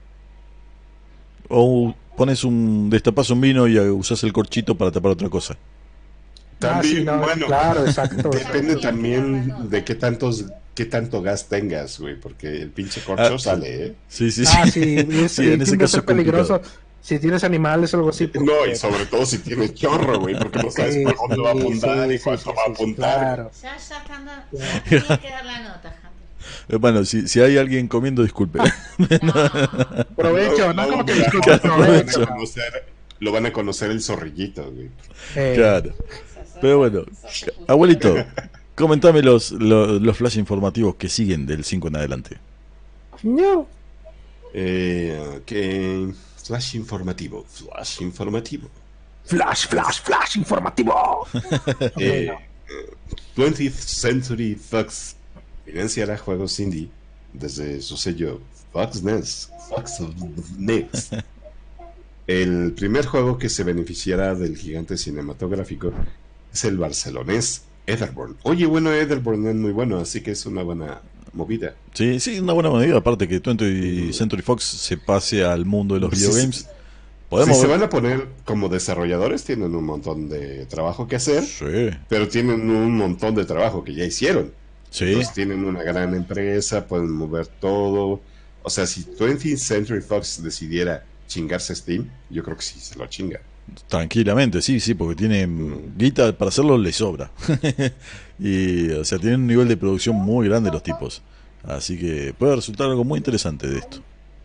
O pones un destapas un vino y usas el corchito para tapar otra cosa. También, ah, sí, no, bueno, claro, exacto. Depende exacto. también de qué tantos qué tanto gas tengas, güey, porque el pinche corcho ah, sale, ¿eh? Sí, sí, sí. Ah, sí, es, sí en ese caso es peligroso. Si tienes animales o algo así. Porque... No, y sobre todo si tienes chorro, güey, porque no sabes sí, por dónde sí, va a apuntar sí, y cuánto sí, va a apuntar. Claro. Ya, ya están dando... Tienes que dar la nota, Jaime. Bueno, si, si hay alguien comiendo, disculpe. No. Provecho, no, no, como que disculpe. Claro, provecho. Lo, van a conocer, lo van a conocer el zorrillito, güey. Eh. Claro. Pero bueno, abuelito, comentame los, los, los flash informativos que siguen del cinco en adelante. No. Eh, ok. Flash informativo, flash informativo. Flash, flash, flash informativo. eh, twentieth Century Fox financiará juegos indie desde su sello Fox Next. Fox Next. El primer juego que se beneficiará del gigante cinematográfico es el barcelonés Etherborn. Oye, bueno, Etherborn es muy bueno, así que es una buena movida. Sí, sí, una buena movida, aparte que twentieth Century Fox se pase al mundo de los pues videogames. Sí, ¿Podemos si ver? Se van a poner como desarrolladores, tienen un montón de trabajo que hacer, sí. Pero tienen un montón de trabajo que ya hicieron. Sí. Entonces tienen una gran empresa, pueden mover todo. O sea, si twentieth Century Fox decidiera chingarse Steam, yo creo que sí se lo chinga. Tranquilamente, sí, sí, porque tiene mm. guita para hacerlo, le sobra. Y, o sea, tienen un nivel de producción muy grande los tipos. Así que puede resultar algo muy interesante de esto.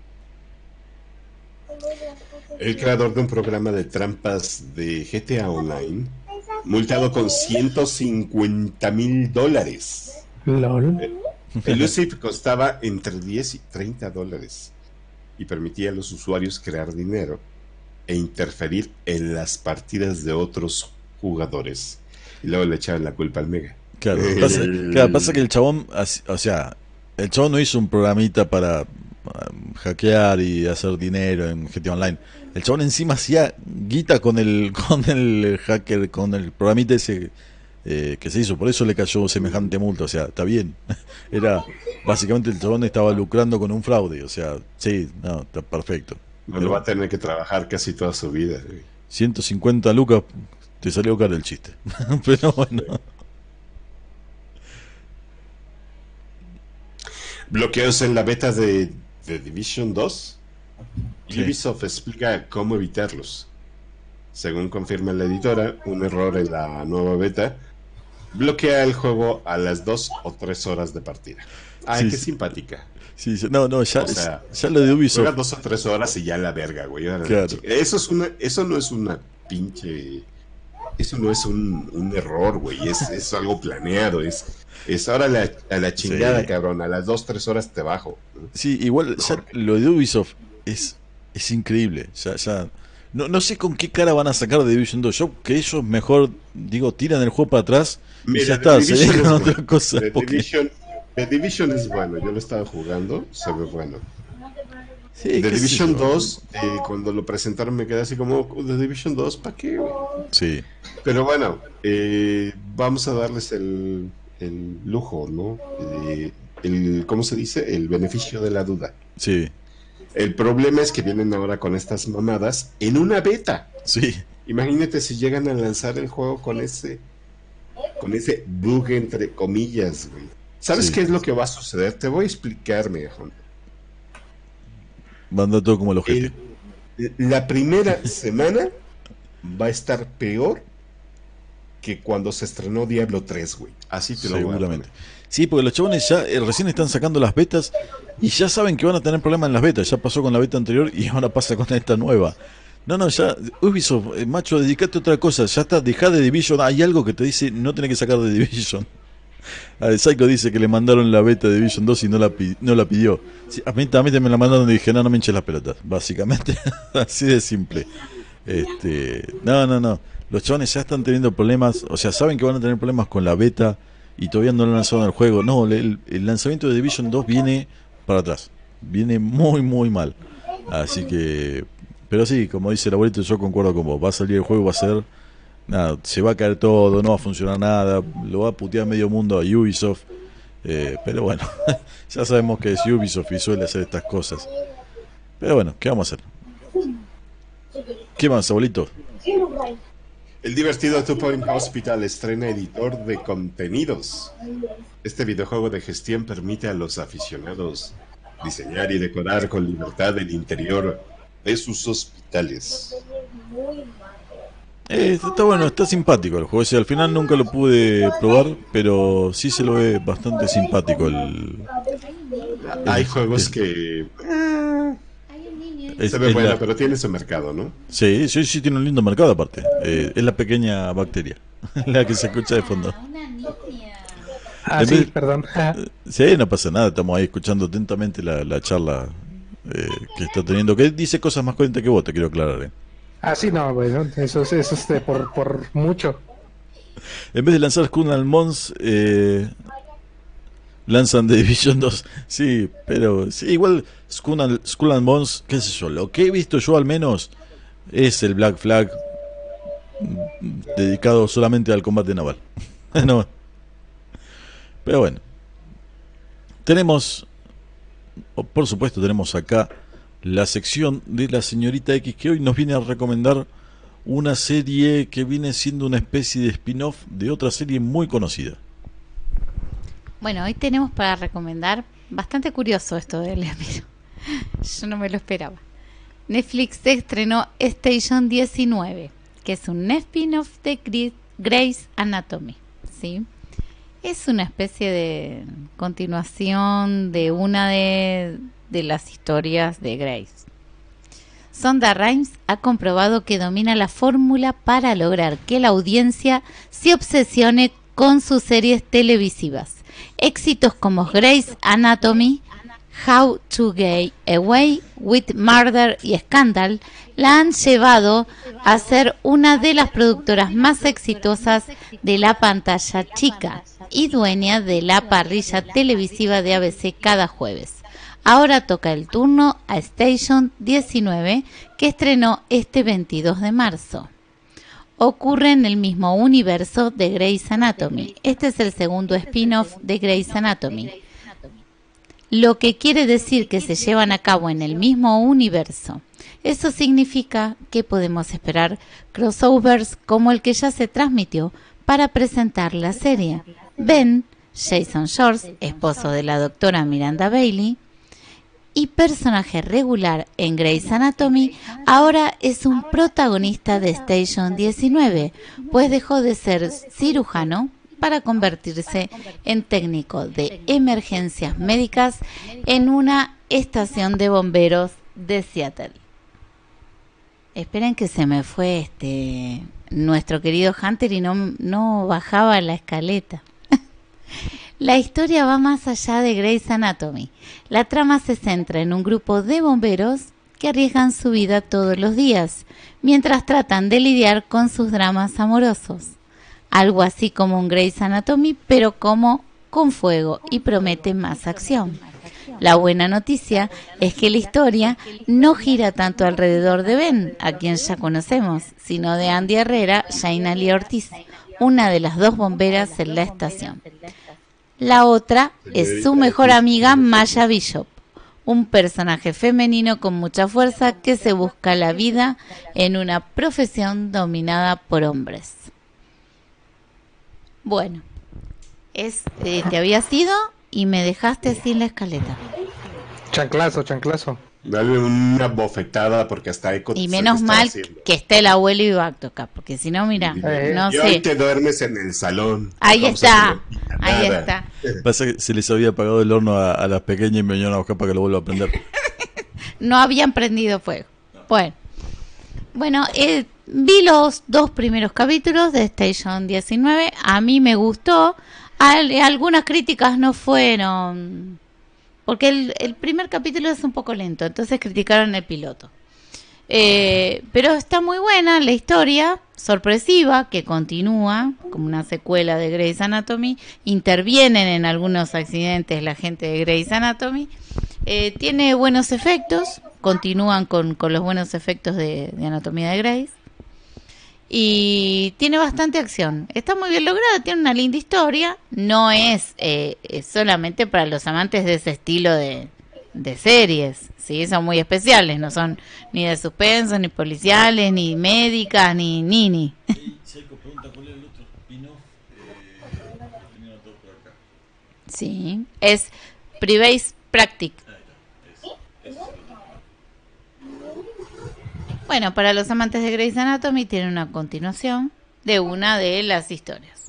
El creador de un programa de trampas de G T A Online, multado con ciento cincuenta mil dólares. Lol. El, el Elusive costaba entre diez y treinta dólares y permitía a los usuarios crear dinero e interferir en las partidas de otros jugadores. Y luego le echaban la culpa al Mega. Claro, pasa, claro, pasa que el chabón, o sea, el chabón no hizo un programita para um, hackear y hacer dinero en G T A Online. El chabón encima hacía guita con el con el hacker, con el programita ese eh, que se hizo. Por eso le cayó semejante multa. O sea, está bien. Era básicamente el chabón estaba lucrando con un fraude. O sea, sí, no, está perfecto. No lo va a tener que trabajar casi toda su vida. Güey. ciento cincuenta lucas, te salió caro el chiste. Pero bueno. Bloqueos en la beta de The Division dos. Sí. Ubisoft explica cómo evitarlos. Según confirma la editora, un error en la nueva beta bloquea el juego a las dos o tres horas de partida. Ay, sí, qué sí. simpática. Sí, no, no, ya, o sea, ya lo de Ubisoft. Juega dos o tres horas y ya la verga, güey. Claro. Eso es una, eso no es una pinche, eso no es un, un error, güey. Es, es algo planeado. Es, es ahora la, a la chingada, sí. Cabrón. A las dos, tres horas te bajo. Sí, igual ya lo de Ubisoft es, es increíble. Ya, ya No, no sé con qué cara van a sacar de Division dos. Yo que ellos mejor, digo, tiran el juego para atrás y Mira, ya The está, se Division dejan es otra bueno. cosa. The porque- Division, The Division es bueno, yo lo estaba jugando, se ve bueno. Sí, The qué sé Division yo. dos, eh, cuando lo presentaron me quedé así como, The Division dos, ¿para qué, güey? Sí, Pero bueno, eh, vamos a darles el, el lujo, ¿no? Eh, el, ¿cómo se dice? El beneficio de la duda. sí, El problema es que vienen ahora con estas mamadas en una beta. sí. Imagínate si llegan a lanzar el juego con ese con ese bug entre comillas, güey. ¿Sabes Sí. qué es lo que va a suceder? Te voy a explicar, mejor. Manda todo como el ojete. El- la primera semana va a estar peor que cuando se estrenó Diablo tres, güey. Así te lo voy a Seguramente. poner. Sí, porque los chabones ya eh, recién están sacando las betas y ya saben que van a tener problemas en las betas. Ya pasó con la beta anterior y ahora pasa con esta nueva. No, no, ya, Ubisoft, eh, macho, dedicate a otra cosa. Ya está, dejá de Division. Hay algo que te dice, no tenés que sacar de Division. A ver, Psycho dice que le mandaron la beta de Division dos y no la, pi- no la pidió. Sí, a mí también me la mandaron y dije, no, no me hinches las pelotas. Básicamente, así de simple. Este, no, no, no. Los chavales ya están teniendo problemas, o sea, saben que van a tener problemas con la beta y todavía no lo han lanzado en el juego. No, el, el lanzamiento de Division dos viene para atrás. Viene muy, muy mal. Así que, pero sí, como dice el abuelito, yo concuerdo con vos. Va a salir el juego, va a ser, nada, se va a caer todo, no va a funcionar nada, lo va a putear medio mundo a Ubisoft. Eh, pero bueno, ya sabemos que es Ubisoft y suele hacer estas cosas. Pero bueno, ¿qué vamos a hacer? ¿Qué más, abuelito? El divertido Two Point Hospital estrena editor de contenidos. Este videojuego de gestión permite a los aficionados diseñar y decorar con libertad el interior de sus hospitales. Eh, está bueno, está simpático el juego. O sea, al final nunca lo pude probar, pero sí se lo ve bastante simpático el... Hay el- juegos el- que es- se ve es bueno, la- pero tiene su mercado, ¿no? Sí, sí, sí, tiene un lindo mercado aparte. Eh, es la pequeña bacteria, la que se escucha de fondo. Ah, En sí, vez- perdón. Sí, no pasa nada, estamos ahí escuchando atentamente la, la charla eh, que está teniendo, que dice cosas más coherentes que vos, te quiero aclarar. eh. Ah, sí, no, bueno, eso es, eso es de por, por mucho. En vez de lanzar Skull and Bones, eh, lanzan The Division dos. Sí, pero sí, igual Skull and, Skull and Bones, qué sé yo, lo que he visto yo al menos es el Black Flag mm, dedicado solamente al combate naval. No. Pero bueno, tenemos, o por supuesto tenemos acá la sección de la señorita X, que hoy nos viene a recomendar una serie que viene siendo una especie de spin-off de otra serie muy conocida. Bueno, hoy tenemos para recomendar, bastante curioso esto de Lemiro. Yo no me lo esperaba. Netflix estrenó Station diecinueve, que es un spin-off de Gre- Grey's Anatomy, ¿sí? Es una especie de continuación de una de, de las historias de Grey's. Sonda Rhimes ha comprobado que domina la fórmula para lograr que la audiencia se obsesione con sus series televisivas. Éxitos como Grey's Anatomy, How to Get Away with Murder y Scandal la han llevado a ser una de las productoras más exitosas de la pantalla chica y dueña de la parrilla televisiva de A B C cada jueves. Ahora toca el turno a Station diecinueve, que estrenó este veintidós de marzo. Ocurre en el mismo universo de Grey's Anatomy. Este es el segundo spin-off de Grey's Anatomy, lo que quiere decir que se llevan a cabo en el mismo universo. Eso significa que podemos esperar crossovers como el que ya se transmitió para presentar la serie. Ben, Jason Shores, esposo de la doctora Miranda Bailey y personaje regular en Grey's Anatomy, ahora es un protagonista de Station diecinueve, pues dejó de ser cirujano para convertirse en técnico de emergencias médicas en una estación de bomberos de Seattle. Esperen que se me fue este nuestro querido Hunter y no, no bajaba la escaleta. La historia va más allá de Grey's Anatomy. La trama se centra en un grupo de bomberos que arriesgan su vida todos los días, mientras tratan de lidiar con sus dramas amorosos. Algo así como un Grey's Anatomy, pero como con fuego, y promete más acción. La buena noticia es que la historia no gira tanto alrededor de Ben, a quien ya conocemos, sino de Andy Herrera, Shaina Lee Ortiz, una de las dos bomberas en la estación. La otra es su mejor amiga Maya Bishop, un personaje femenino con mucha fuerza que se busca la vida en una profesión dominada por hombres. Bueno, es, eh, te había sido y me dejaste sin la escaleta. Chanclazo, chanclazo. Dale una bofetada porque hasta eco. Y menos mal que esté el abuelo Ibacto acá, porque si no, mira, Eh, no y sé. hoy te duermes en el salón. Ahí Vamos está, a tener ahí nada. está. Pasa que se les había apagado el horno a, a las pequeñas y me vinieron a buscar para que lo vuelva a prender. No habían prendido fuego. Bueno, bueno eh, vi los dos primeros capítulos de Station diecinueve. A mí me gustó. Al- algunas críticas no fueron... Porque el, el primer capítulo es un poco lento, entonces criticaron el piloto. Eh, pero está muy buena la historia, sorpresiva, que continúa, como una secuela de Grey's Anatomy. Intervienen en algunos accidentes la gente de Grey's Anatomy. Eh, tiene buenos efectos, continúan con, con los buenos efectos de, de Anatomía de Grey's. Y tiene bastante acción. Está muy bien lograda, tiene una linda historia. No es eh, es solamente para los amantes de ese estilo de, de series. Sí, son muy especiales. No son ni de suspenso, ni policiales, ni médicas, ni nini. Sí, es Private Practice. Bueno, para los amantes de Grey's Anatomy tiene una continuación de una de las historias.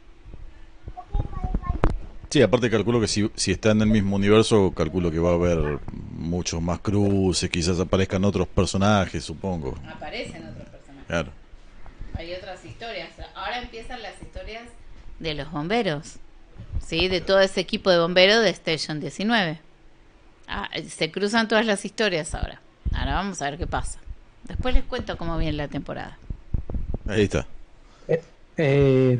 Sí, aparte calculo que si, si está en el mismo universo, calculo que va a haber muchos más cruces, quizás aparezcan otros personajes, supongo. Aparecen otros personajes. Claro. Hay otras historias. Ahora empiezan las historias de los bomberos. Sí, de todo ese equipo de bomberos de Station diecinueve. Ah, se cruzan todas las historias ahora. Ahora vamos a ver qué pasa. Después les cuento cómo viene la temporada. Ahí está. Eh, eh,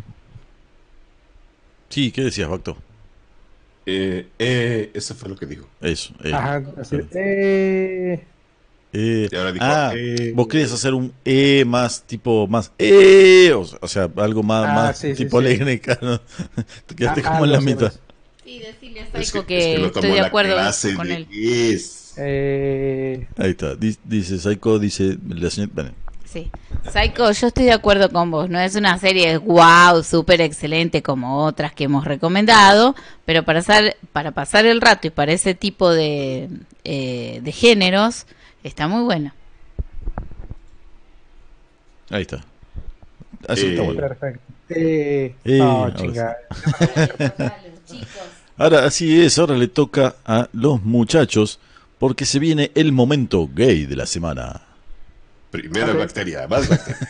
Sí, ¿qué decías, Bacto? Eh, eh, eso fue lo que dijo. Eso. eh. ajá, así, eh, Eh, Y ahora dijo, ah, eh. vos querías hacer un E más tipo más E, o, o sea, algo más, Ah, más sí, sí, tipo sí. alegre, ¿no? Te quedaste ah, como en la algo así, mitad. algo Sí, decirle a Es Saiko que, que, es que no estoy tomó de la acuerdo clase con de él. es. eh, Ahí está. Di- Dice Psycho, dice la señora. Bueno, Sí. Saiko, yo estoy de acuerdo con vos. No es una serie wow, súper excelente como otras que hemos recomendado, pero para pasar, para pasar el rato y para ese tipo de, eh, de géneros, está muy buena. ahí está. Así Eh, está bueno. perfecto. Eh, Eh, no, ahora chinga. Ahora así es, ahora le toca a los muchachos porque se viene el momento gay de la semana. Primero Ok. bacteria, más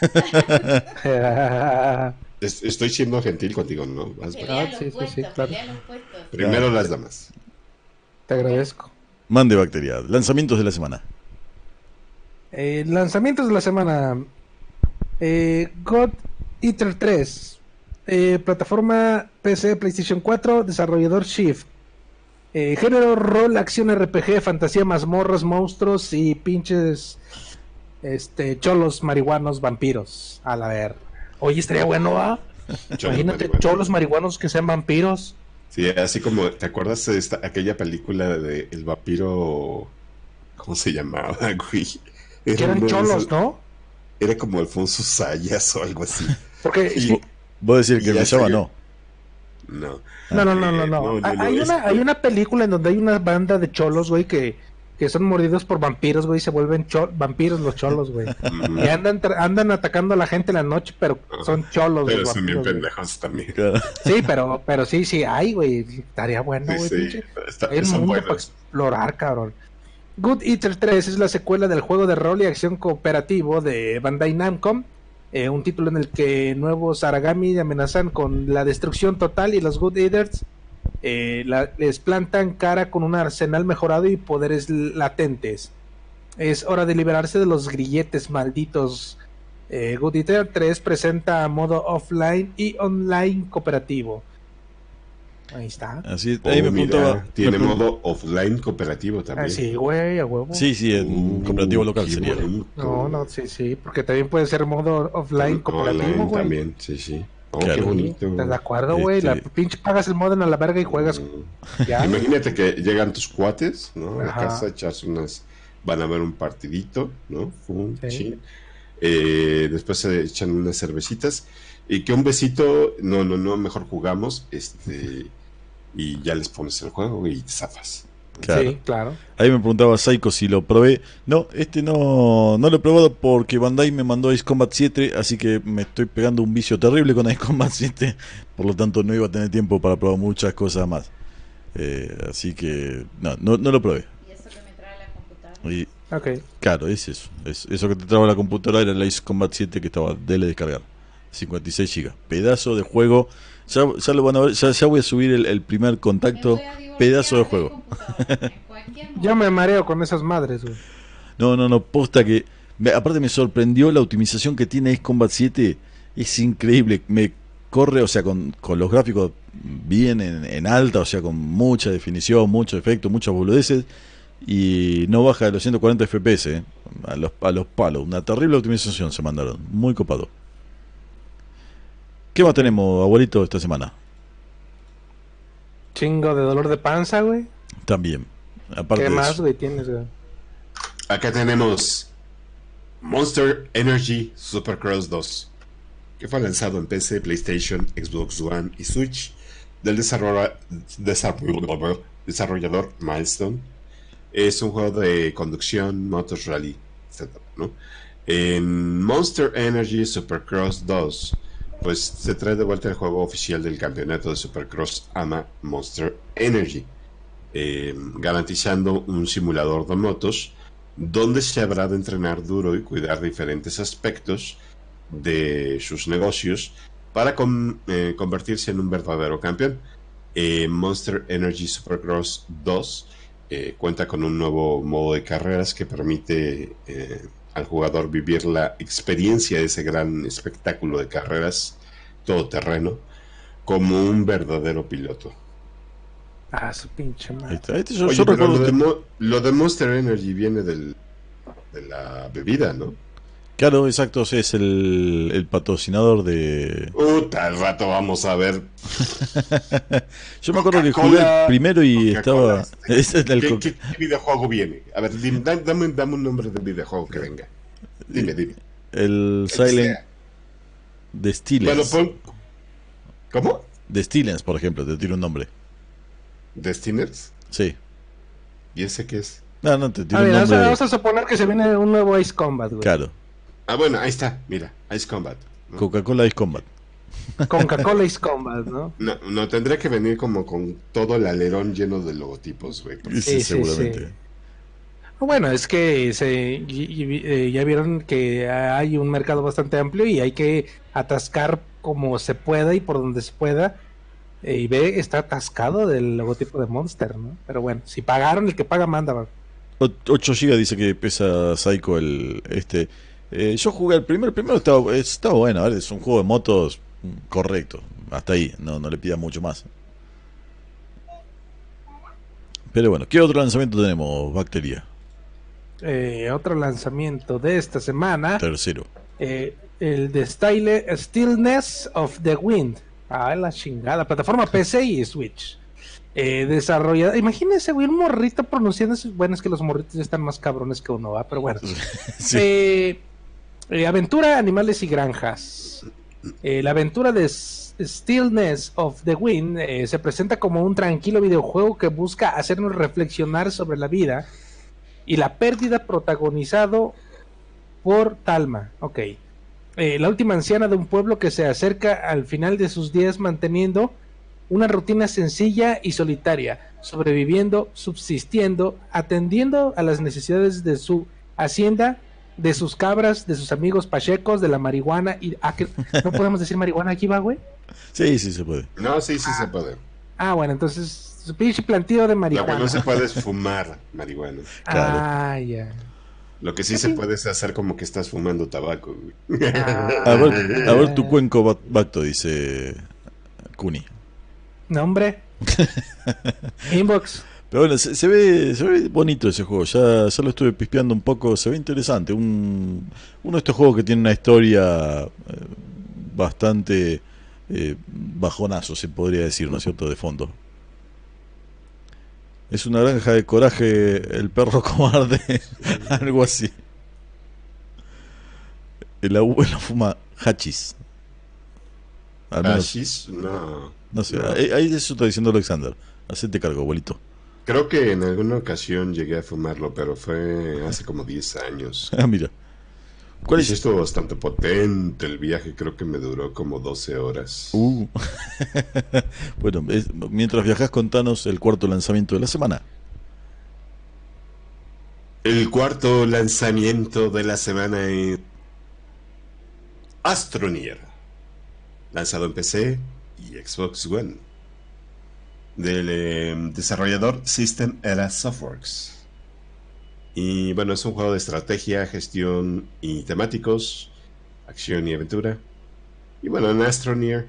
bacteria. Es- Estoy siendo gentil contigo, ¿no? Más bacteria. Ah, sí, sí, sí, claro. Primero las damas. Te agradezco. Mande bacteria. Lanzamientos de la semana. Eh, lanzamientos de la semana. Eh, God Eater tres. Eh, plataforma P C, PlayStation cuatro. Desarrollador Shift. Eh, género, rol, acción, R P G, fantasía, mazmorras, monstruos y pinches este cholos, marihuanos, vampiros. A la ver. Oye, estaría bueno, ¿ah? Cholo Imagínate marihuana. cholos, marihuanos que sean vampiros. Sí, así como, ¿te acuerdas de esta, aquella película de El vampiro? ¿Cómo se llamaba, güey? Que Era eran uno de cholos, esos- ¿no? Era como Alfonso Sayas o algo así. Porque Y- Vos decir que Y ya me llama, sé. no. No. No, no, no, no, Eh, no. no, no, Hay, no, hay es- una, hay una película en donde hay una banda de cholos, güey, que, que son mordidos por vampiros, güey, y se vuelven cho- vampiros los cholos, güey. Mm, Y andan, tra- andan atacando a la gente en la noche, pero son cholos Pero los son bien vampiros, güey. pendejos también. Claro. Sí, pero, pero sí, sí, hay, güey. Estaría bueno, Sí, güey, sí, pinche. está- Hay un son mundo para buenos. explorar, cabrón. Good Eater tres es la secuela del juego de rol y acción cooperativo de Bandai Namco. Eh, un título en el que nuevos Aragami amenazan con la destrucción total y los Good Eaters eh, la- les plantan cara con un arsenal mejorado y poderes latentes. Es hora de liberarse de los grilletes malditos. Eh, Good Eater tres presenta modo offline y online cooperativo. Ahí está. Así, Oh, ahí me mira, preguntaba. tiene me pregun- modo offline cooperativo también. Ah, sí, güey, a huevo. Sí, sí, en Uh, cooperativo local qué sería. bonito. No, no, sí, sí, porque también puede ser modo offline cooperativo, Online güey. también, sí, sí. Oh, Claro. qué bonito. ¿Estás de acuerdo, güey? La Este- pinche pagas el modem a la verga y juegas Mm. ya. Imagínate que llegan tus cuates, ¿no? A la Ajá. casa, echas unas, van a ver un partidito, ¿no? Fum, Sí. chin. Eh, después se echan unas cervecitas y que un besito, no, no, no, mejor jugamos, este, y ya les pones el juego y te zafas. Claro. Sí, claro. Ahí me preguntaba Saiko si lo probé. No, este no, no lo he probado porque Bandai me mandó Ace Combat siete, así que me estoy pegando un vicio terrible con Ace Combat siete, por lo tanto no iba a tener tiempo para probar muchas cosas más. Eh, así que no, no, no lo probé. Y eso que me trae la computadora. Y Ok. claro, es eso. Es, eso que te traba la computadora era el Ace Combat siete que estaba de descargar. cincuenta y seis gigas. Pedazo de juego. Ya, ya lo van a ver, ya, ya voy a subir el, el primer contacto. Pedazo de juego. Yo me mareo con esas madres, güey. No, no, no, posta que... me- aparte me sorprendió la optimización que tiene Ace Combat siete. Es increíble. Me corre, o sea, con, con los gráficos bien en, en alta, o sea, con mucha definición, mucho efecto, muchas boludeces. Y no baja de los ciento cuarenta F P S, eh, a, los, a los palos. Una terrible optimización se mandaron. Muy copado. ¿Qué más tenemos, abuelito, esta semana? Chingo de dolor de panza, güey. También. Aparte ¿Qué de más, eso. güey, tienes, güey? Acá tenemos Monster Energy Supercross dos, que fue lanzado en P C, PlayStation, Xbox One y Switch, del desarrolla- desarrollador, desarrollador Milestone. Es un juego de conducción, motos, rally, etcétera, ¿no? En Monster Energy Supercross dos, pues se trae de vuelta el juego oficial del campeonato de Supercross AMA Monster Energy, eh, garantizando un simulador de motos donde se habrá de entrenar duro y cuidar diferentes aspectos de sus negocios para con- eh, convertirse en un verdadero campeón. Eh, Monster Energy Supercross dos eh, cuenta con un nuevo modo de carreras que permite eh, al jugador vivir la experiencia de ese gran espectáculo de carreras todoterreno como un verdadero piloto. Ah, su pinche Ahí madre. está. Este yo, Oye, yo pero recuerdo lo de, que- Mo- lo de Monster Energy viene del, de la bebida, ¿no? Claro, exacto, sí, es el, el patrocinador de... Puta, al rato vamos a ver. Yo me acuerdo que jugué Coca-Cola, el primero y Coca-Cola, estaba... este. Ese es el ¿Qué, co- qué- qué videojuego viene? A ver, dime, da- dame, dame un nombre de videojuego que venga. Dime, dime. el El que Silent sea. de Bueno, Steelers. pon... ¿Cómo? De Steelers, por ejemplo, te tiro un nombre. ¿Destiners? Sí. ¿Y ese qué es? No, no, te tiro A un ver, vamos nombre... a, vamos a suponer que se viene un nuevo Ace Combat, güey. Claro, Ah, bueno, ahí está, mira, Ice Combat. ¿no? Coca-Cola Ice Combat. Con Coca-Cola Ace Combat, ¿no? No, no, tendría que venir como con todo el alerón lleno de logotipos, güey. porque- Sí, sí, seguramente. sí. Bueno, es que se, y- y- eh, ya vieron que hay un mercado bastante amplio y hay que atascar como se pueda y por donde se pueda. Eh, y ve, está atascado del logotipo de Monster, ¿no? Pero bueno, si pagaron, el que paga manda, va. O- ocho gigas dice que pesa Psycho el este. Eh, yo jugué el primero, el primero estaba, estaba bueno, a ver, es un juego de motos mm, correcto, hasta ahí, no, no le pida mucho más. Pero bueno, ¿qué otro lanzamiento tenemos, Bacteria? Eh, otro lanzamiento de esta semana, Tercero. eh, el de Style, Stillness of the Wind. Ah, la chingada, plataforma P C y Switch. Eh, desarrollada, imagínense, güey, un morrito pronunciando eso. Bueno, es que los morritos ya están más cabrones que uno, ¿va? Pero bueno. Sí. Eh, eh, aventura, animales y granjas. Eh, la aventura de S- Stillness of the Wind eh, se presenta como un tranquilo videojuego que busca hacernos reflexionar sobre la vida y la pérdida, protagonizado por Talma. Ok. Eh, la última anciana de un pueblo que se acerca al final de sus días manteniendo una rutina sencilla y solitaria, sobreviviendo, subsistiendo, atendiendo a las necesidades de su hacienda, de sus cabras, de sus amigos pachecos, de la marihuana y... ah, que- ¿no podemos decir marihuana aquí, va, güey? Sí, sí se puede. No, sí, sí se puede. Ah, bueno, entonces su pinche plantío de Lo que marihuana. no se puede es fumar marihuana. Claro. Ah, ya. Lo que sí se puede es hacer como que estás fumando tabaco, güey. A ver, a ver tu cuenco, Bac- Bacto, dice Kuni. No, hombre. Inbox. Pero bueno, se, se ve se ve bonito ese juego. Ya, ya lo estuve pispeando un poco. Se ve interesante. Un, uno de estos juegos que tiene una historia eh, bastante eh, bajonazo, se podría decir, ¿no es cierto? De fondo. Es una granja de coraje, el perro cobarde, algo así. El abuelo fuma hachís. Al menos, Hashis, no. no sé, No. ahí, ahí eso está diciendo Alexander. Hacete cargo, abuelito. Creo que en alguna ocasión llegué a fumarlo, pero fue hace como diez años. Ah, mira. ¿Cuál Y sí es? estuvo bastante potente el viaje, creo que me duró como doce horas. Uh. Bueno, es- mientras viajas, contanos el cuarto lanzamiento de la semana. El cuarto lanzamiento de la semana es Astroneer, lanzado en P C y Xbox One, del eh, desarrollador System Era Softworks. Y bueno, es un juego de estrategia, gestión y temáticos, acción y aventura. Y bueno, en Astroneer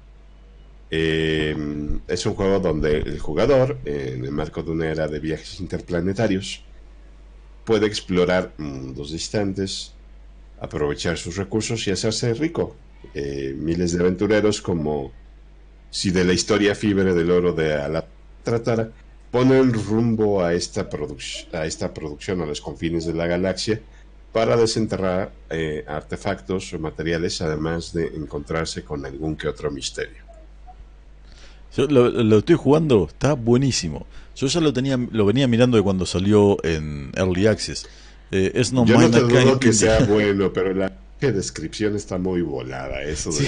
eh, es un juego donde el jugador, en el marco de una era de viajes interplanetarios, puede explorar mundos distantes, aprovechar sus recursos y hacerse rico. Eh, miles de aventureros, como si de la historia Fiebre del Oro de Ala tratara, ponen rumbo a esta, produc- a esta producción a los confines de la galaxia para desenterrar eh, artefactos o materiales, además de encontrarse con algún que otro misterio. Yo lo, lo estoy jugando, está buenísimo. Yo ya lo tenía, lo venía mirando de cuando salió en Early Access. Eh, es no Yo no te Mankind dudo que Indie. sea bueno, pero la descripción está muy volada, eso de... Sí.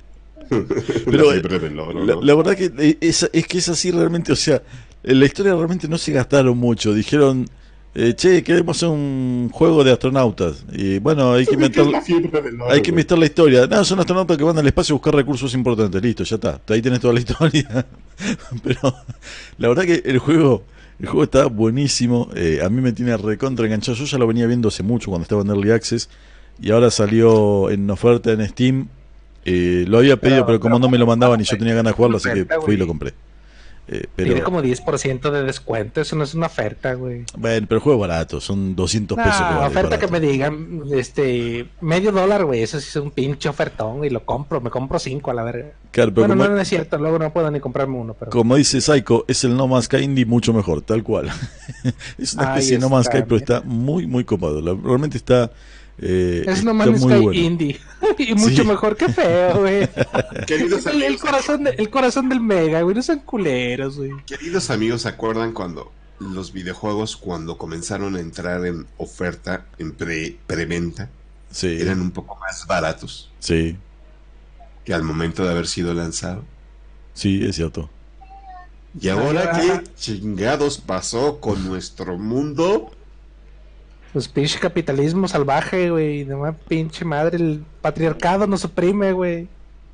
Pero, Pero, del oro, La, ¿no? la verdad que eh, es, es que es así realmente, o sea, en la historia realmente no se gastaron mucho. Dijeron, eh, che, queremos hacer un juego de astronautas. Y bueno, hay que ¿Sabes qué inventar, es la fiebre del oro, hay que güey? inventar la historia. No, son astronautas que van al espacio a buscar recursos importantes. Listo, ya está. Ahí tenés toda la historia. Pero la verdad que el juego, el juego está buenísimo. Eh, a mí me tiene recontra enganchado. Yo ya lo venía viendo hace mucho cuando estaba en Early Access. Y ahora salió en oferta en Steam. Eh, lo había pedido, pero, Pero- como pero- no me lo mandaban y yo tenía ganas de jugarlo, así que oferta, fui y lo güey. compré. Eh, Tiene pero como diez por ciento de descuento. Eso no es una oferta, güey. bueno, pero el juego es barato, son doscientos pesos que Nah, vale, oferta barato. que me digan, este, medio dólar, güey. Eso sí es un pinche ofertón y lo compro. Me compro cinco a la verga. Claro, pero Bueno, como, no, no es cierto. Luego no puedo ni comprarme uno, pero. como dice Psycho, es el No Man's Sky Indie mucho mejor, tal cual. Es una Ahí especie de No Man's está, Sky, pero mira. está muy, muy copado. La- realmente está, eh, Es está No Man's muy Sky bueno. Indie. Y mucho Sí. mejor que feo, güey. Queridos el, el amigos, corazón de- el corazón del Mega, güey. No son culeros, güey. queridos amigos, ¿se acuerdan cuando los videojuegos, cuando comenzaron a entrar en oferta, en pre preventa, Sí, eran un poco más baratos sí, que al momento de haber sido lanzado? sí, es cierto. ¿Y ahora Ah. qué chingados pasó con nuestro mundo? Pues pinche capitalismo salvaje, güey. No más pinche madre. El patriarcado nos oprime, güey.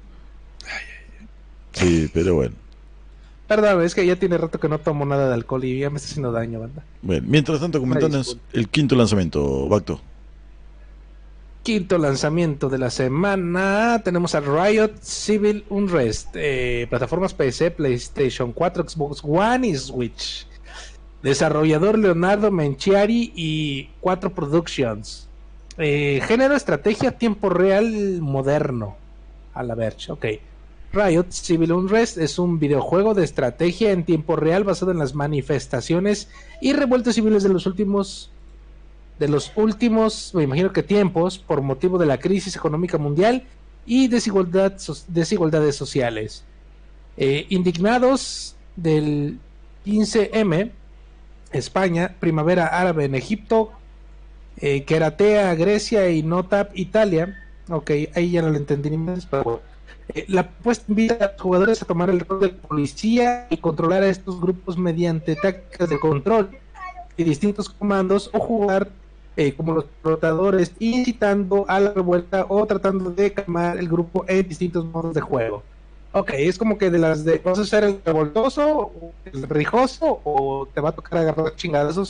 Sí, pero bueno. Perdón, es que ya tiene rato que no tomo nada de alcohol y ya me está haciendo daño, banda. Bueno, mientras tanto, comentanos disculpa. el quinto lanzamiento, Bacto. Quinto lanzamiento de la semana. Tenemos a Riot Civil Unrest. Eh, plataformas P C, PlayStation cuatro, Xbox One y Switch. Desarrollador Leonardo Menciari y cuatro Productions. Eh, género, estrategia, tiempo real, moderno. A la verge, ok. Riot Civil Unrest es un videojuego de estrategia en tiempo real basado en las manifestaciones y revueltas civiles de los últimos de los últimos, me imagino que tiempos, por motivo de la crisis económica mundial y desigualdad, so- desigualdades sociales. Eh, indignados del quince eme, España, Primavera Árabe en Egipto, eh, Keratea, Grecia y Notap, Italia. Ok, ahí ya no lo entendí ni más, pero bueno. Eh, la propuesta invita a los jugadores a tomar el rol de policía y controlar a estos grupos mediante tácticas de control y distintos comandos, o jugar eh, como los rotadores, incitando a la revuelta o tratando de calmar el grupo en distintos modos de juego. Ok, es como que de las de vas a ser el revoltoso, o el rijoso, o te va a tocar agarrar chingadazos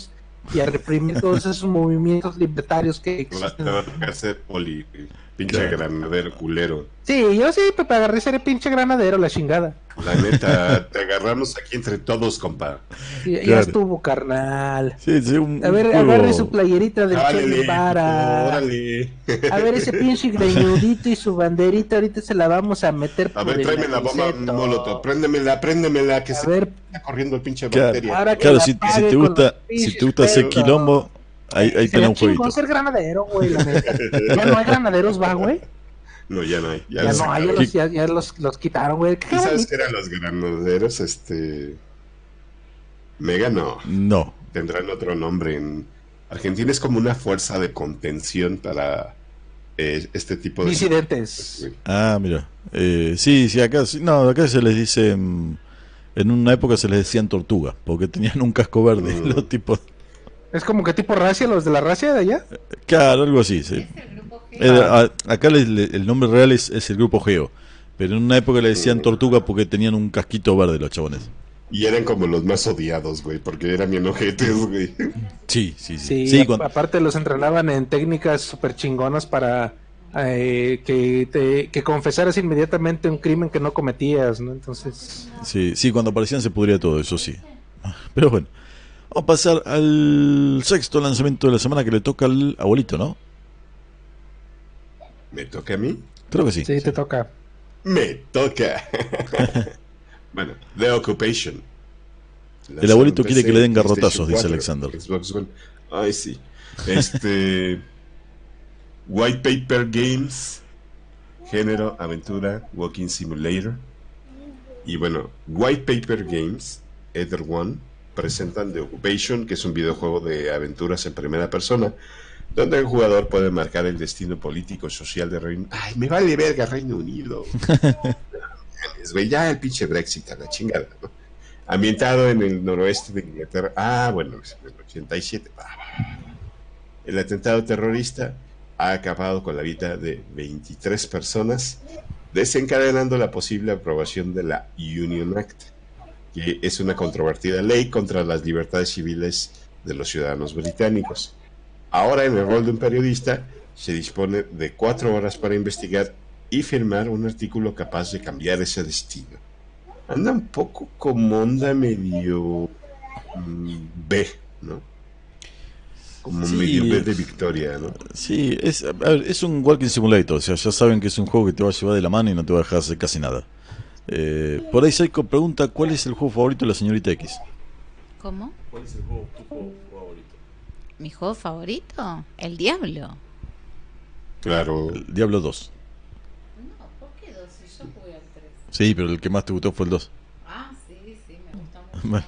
y a reprimir todos esos movimientos libertarios que Te va existen. te va a tocar ser poli, pinche Claro. granadero culero. Sí, yo sí, Pepe, agarré ese pinche granadero, la chingada. La neta, te agarramos aquí entre todos, compa. Sí, Ya Claro. estuvo, carnal. Sí, sí, un, A un ver, juego- agarre su playerita del Che Órale, Guevara. órale. A ver, ese pinche greñudito y su banderita, ahorita se la vamos a meter A por ver, el tráeme la bomba aniceto. molotov, préndemela, préndemela, que A se ver, está corriendo el pinche Claro. bacteria. ahora que Claro, la si, si pague te con gusta, los si te pinches gusta ese pedos. quilombo, ahí, ahí Sería tenés un chingón jueguito. ser granadero, güey, la neta. Ya no hay granaderos, va, güey. No, ya no hay. Ya, Ya los no hay, ya sacaron. los, ya, ya los, los quitaron, güey. Qué ¿Y sabes bonito. qué eran los granaderos? Este. Mega no. No. Tendrán otro nombre. En Argentina es como una fuerza de contención para eh, este tipo de. Disidentes. Ah, mira. Eh, sí, sí, acá, sí, no, acá se les dice, mm, en una época se les decían tortuga, porque tenían un casco verde, Mm. los tipos. Es como que tipo racia, los de la racia de allá. Claro, algo así, sí. Era- a- acá le- le- el nombre real es, es el grupo Geo, pero en una época le decían tortuga porque tenían un casquito verde los chabones. Y eran como los más odiados, güey, porque eran bien ojetes, güey. Sí, sí, sí. Sí, Sí, a- cuan- aparte los entrenaban en técnicas súper chingonas para eh, que, te, que confesaras inmediatamente un crimen que no cometías, ¿no? Entonces, sí, sí, cuando aparecían se pudría todo, eso sí. Pero bueno, vamos a pasar al sexto lanzamiento de la semana que le toca al abuelito, ¿no? ¿Me toca a mí? Creo que sí. sí, te toca. Me toca. Bueno, The Occupation. El abuelito Lanzado en quiere P C, que le den PlayStation garrotazos, dice cuatro, Alexander. Xbox One. Ay, sí. Este. White Paper Games. Género, aventura, Walking Simulator. Y bueno, White Paper Games, Ether One, presentan The Occupation, que es un videojuego de aventuras en primera persona, donde el jugador puede marcar el destino político y social de Reino Unido. Ay, me vale verga Reino Unido. Es, güey, ya el pinche Brexit a la chingada, ¿no? Ambientado en el noroeste de Inglaterra. Ah, bueno, es en el ochenta y siete. Ah, el atentado terrorista ha acabado con la vida de veintitrés personas, desencadenando la posible aprobación de la Union Act, que es una controvertida ley contra las libertades civiles de los ciudadanos británicos. Ahora, en el rol de un periodista, se dispone de cuatro horas para investigar y firmar un artículo capaz de cambiar ese destino. Anda un poco como onda medio mm, B, ¿no? Como Sí. medio B de Victoria, ¿no? Sí, es, a ver, es un walking simulator, o sea, ya saben que es un juego que te va a llevar de la mano y no te va a dejar hacer casi nada. Eh, por ahí Psycho pregunta cuál es el juego favorito de la señorita X. ¿Cómo? ¿Cuál es el juego, tu juego favorito? ¿Mi juego favorito? El Diablo. Claro. El Diablo dos. No, ¿por qué dos? Si yo jugué al tres. Sí, pero el que más te gustó fue el dos. Ah, sí, sí, me gustó mucho. Bueno.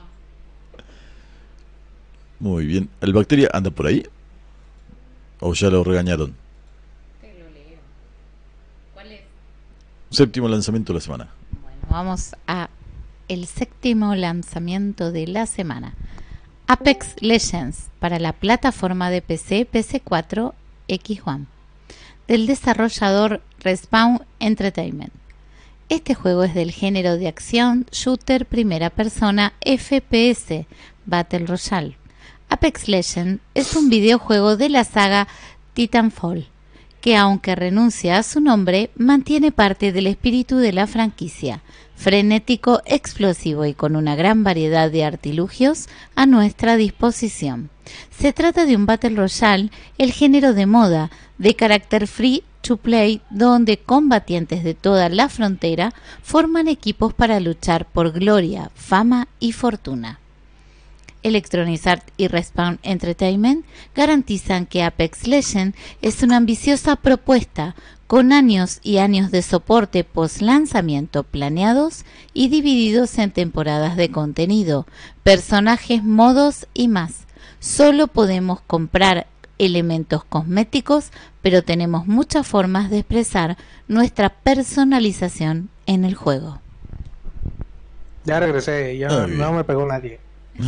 Muy bien. ¿El Bacteria anda por ahí? ¿O ya lo regañaron? Te lo leo. ¿Cuál es? Séptimo lanzamiento de la semana. Bueno, vamos a el séptimo lanzamiento de la semana. Apex Legends para la plataforma de P C, P S cuatro, X One, del desarrollador Respawn Entertainment. Este juego es del género de acción, shooter, primera persona, F P S, Battle Royale. Apex Legends es un videojuego de la saga Titanfall, que aunque renuncia a su nombre, mantiene parte del espíritu de la franquicia, frenético, explosivo y con una gran variedad de artilugios a nuestra disposición. Se trata de un Battle Royale, el género de moda, de carácter free to play, donde combatientes de toda la frontera forman equipos para luchar por gloria, fama y fortuna. Electronic Arts y Respawn Entertainment garantizan que Apex Legends es una ambiciosa propuesta con años y años de soporte post-lanzamiento planeados y divididos en temporadas de contenido, personajes, modos y más. Solo podemos comprar elementos cosméticos, pero tenemos muchas formas de expresar nuestra personalización en el juego. Ya regresé, ya Ah, bien. no me pegó nadie.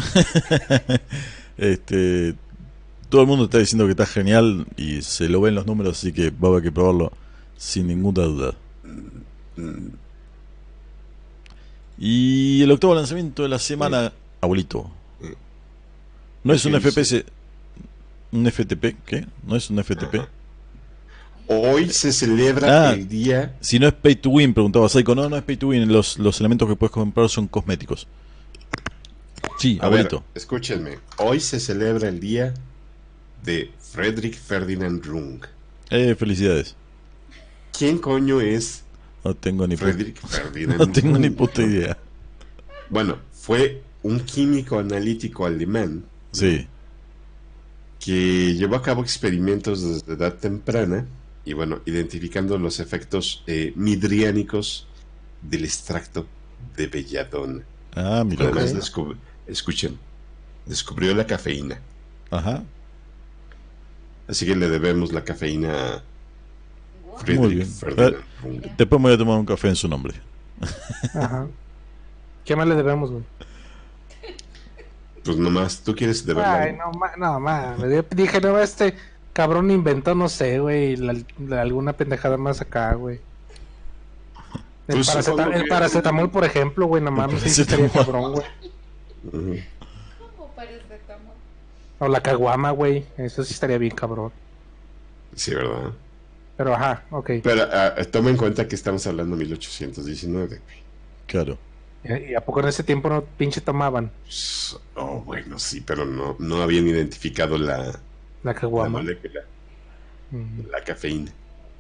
este, todo el mundo está diciendo que está genial y se lo ven los números, así que va a haber que probarlo sin ninguna duda. Y el octavo lanzamiento de la semana, abuelito. No es un ¿Qué F P S, dice? ¿Un F T P? ¿Qué? ¿No es un F T P? Ajá. Hoy se celebra Ah. el día... Si no es pay to win, preguntaba Saiko. No, no es pay to win. Los, los elementos que puedes comprar son cosméticos. Sí, A abuelito. ver, escúchenme. Hoy se celebra el día de Frederick Ferdinand Jung. Eh, felicidades. ¿Quién coño es No tengo ni puta, Frederick Ferdinand no tengo ni Jung? puta idea. Bueno, fue un químico analítico alemán Sí. que llevó a cabo experimentos desde edad temprana y bueno, identificando los efectos eh, midriánicos del extracto de belladona. Ah, mira. Además, Ok. descub- escuchen, descubrió la cafeína. Ajá. Así que le debemos la cafeína a Muy Friedrich bien. Ferdinand Jung. Después me voy a tomar un café en su nombre. Ajá. ¿Qué más le debemos, güey? Pues nomás, ¿tú quieres deberle Ay, algo? no, ma- no, mames. Yo dije, no, este cabrón inventó, no sé, güey, la- la- alguna pendejada más acá, güey. El, Pues, paraceta- supongo el que- paracetamol, por ejemplo, güey, no mames, sí estaría paracetamol. cabrón, güey. Ujú. O la caguama, güey, eso sí estaría bien cabrón. Sí, ¿verdad? Pero ajá, ok. Pero ah, toma en cuenta que estamos hablando de mil ochocientos diecinueve. güey. Claro. ¿Y a poco en ese tiempo no pinche tomaban Pues, oh, bueno, sí, pero no, no habían identificado la, la la caguama? molécula, Mm, la cafeína.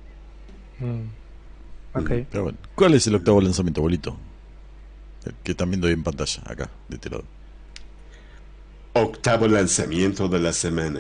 mm. Ok. Pero bueno. ¿Cuál es el octavo lanzamiento, abuelito? El que también doy en pantalla, acá, de este lado. Octavo lanzamiento de la semana.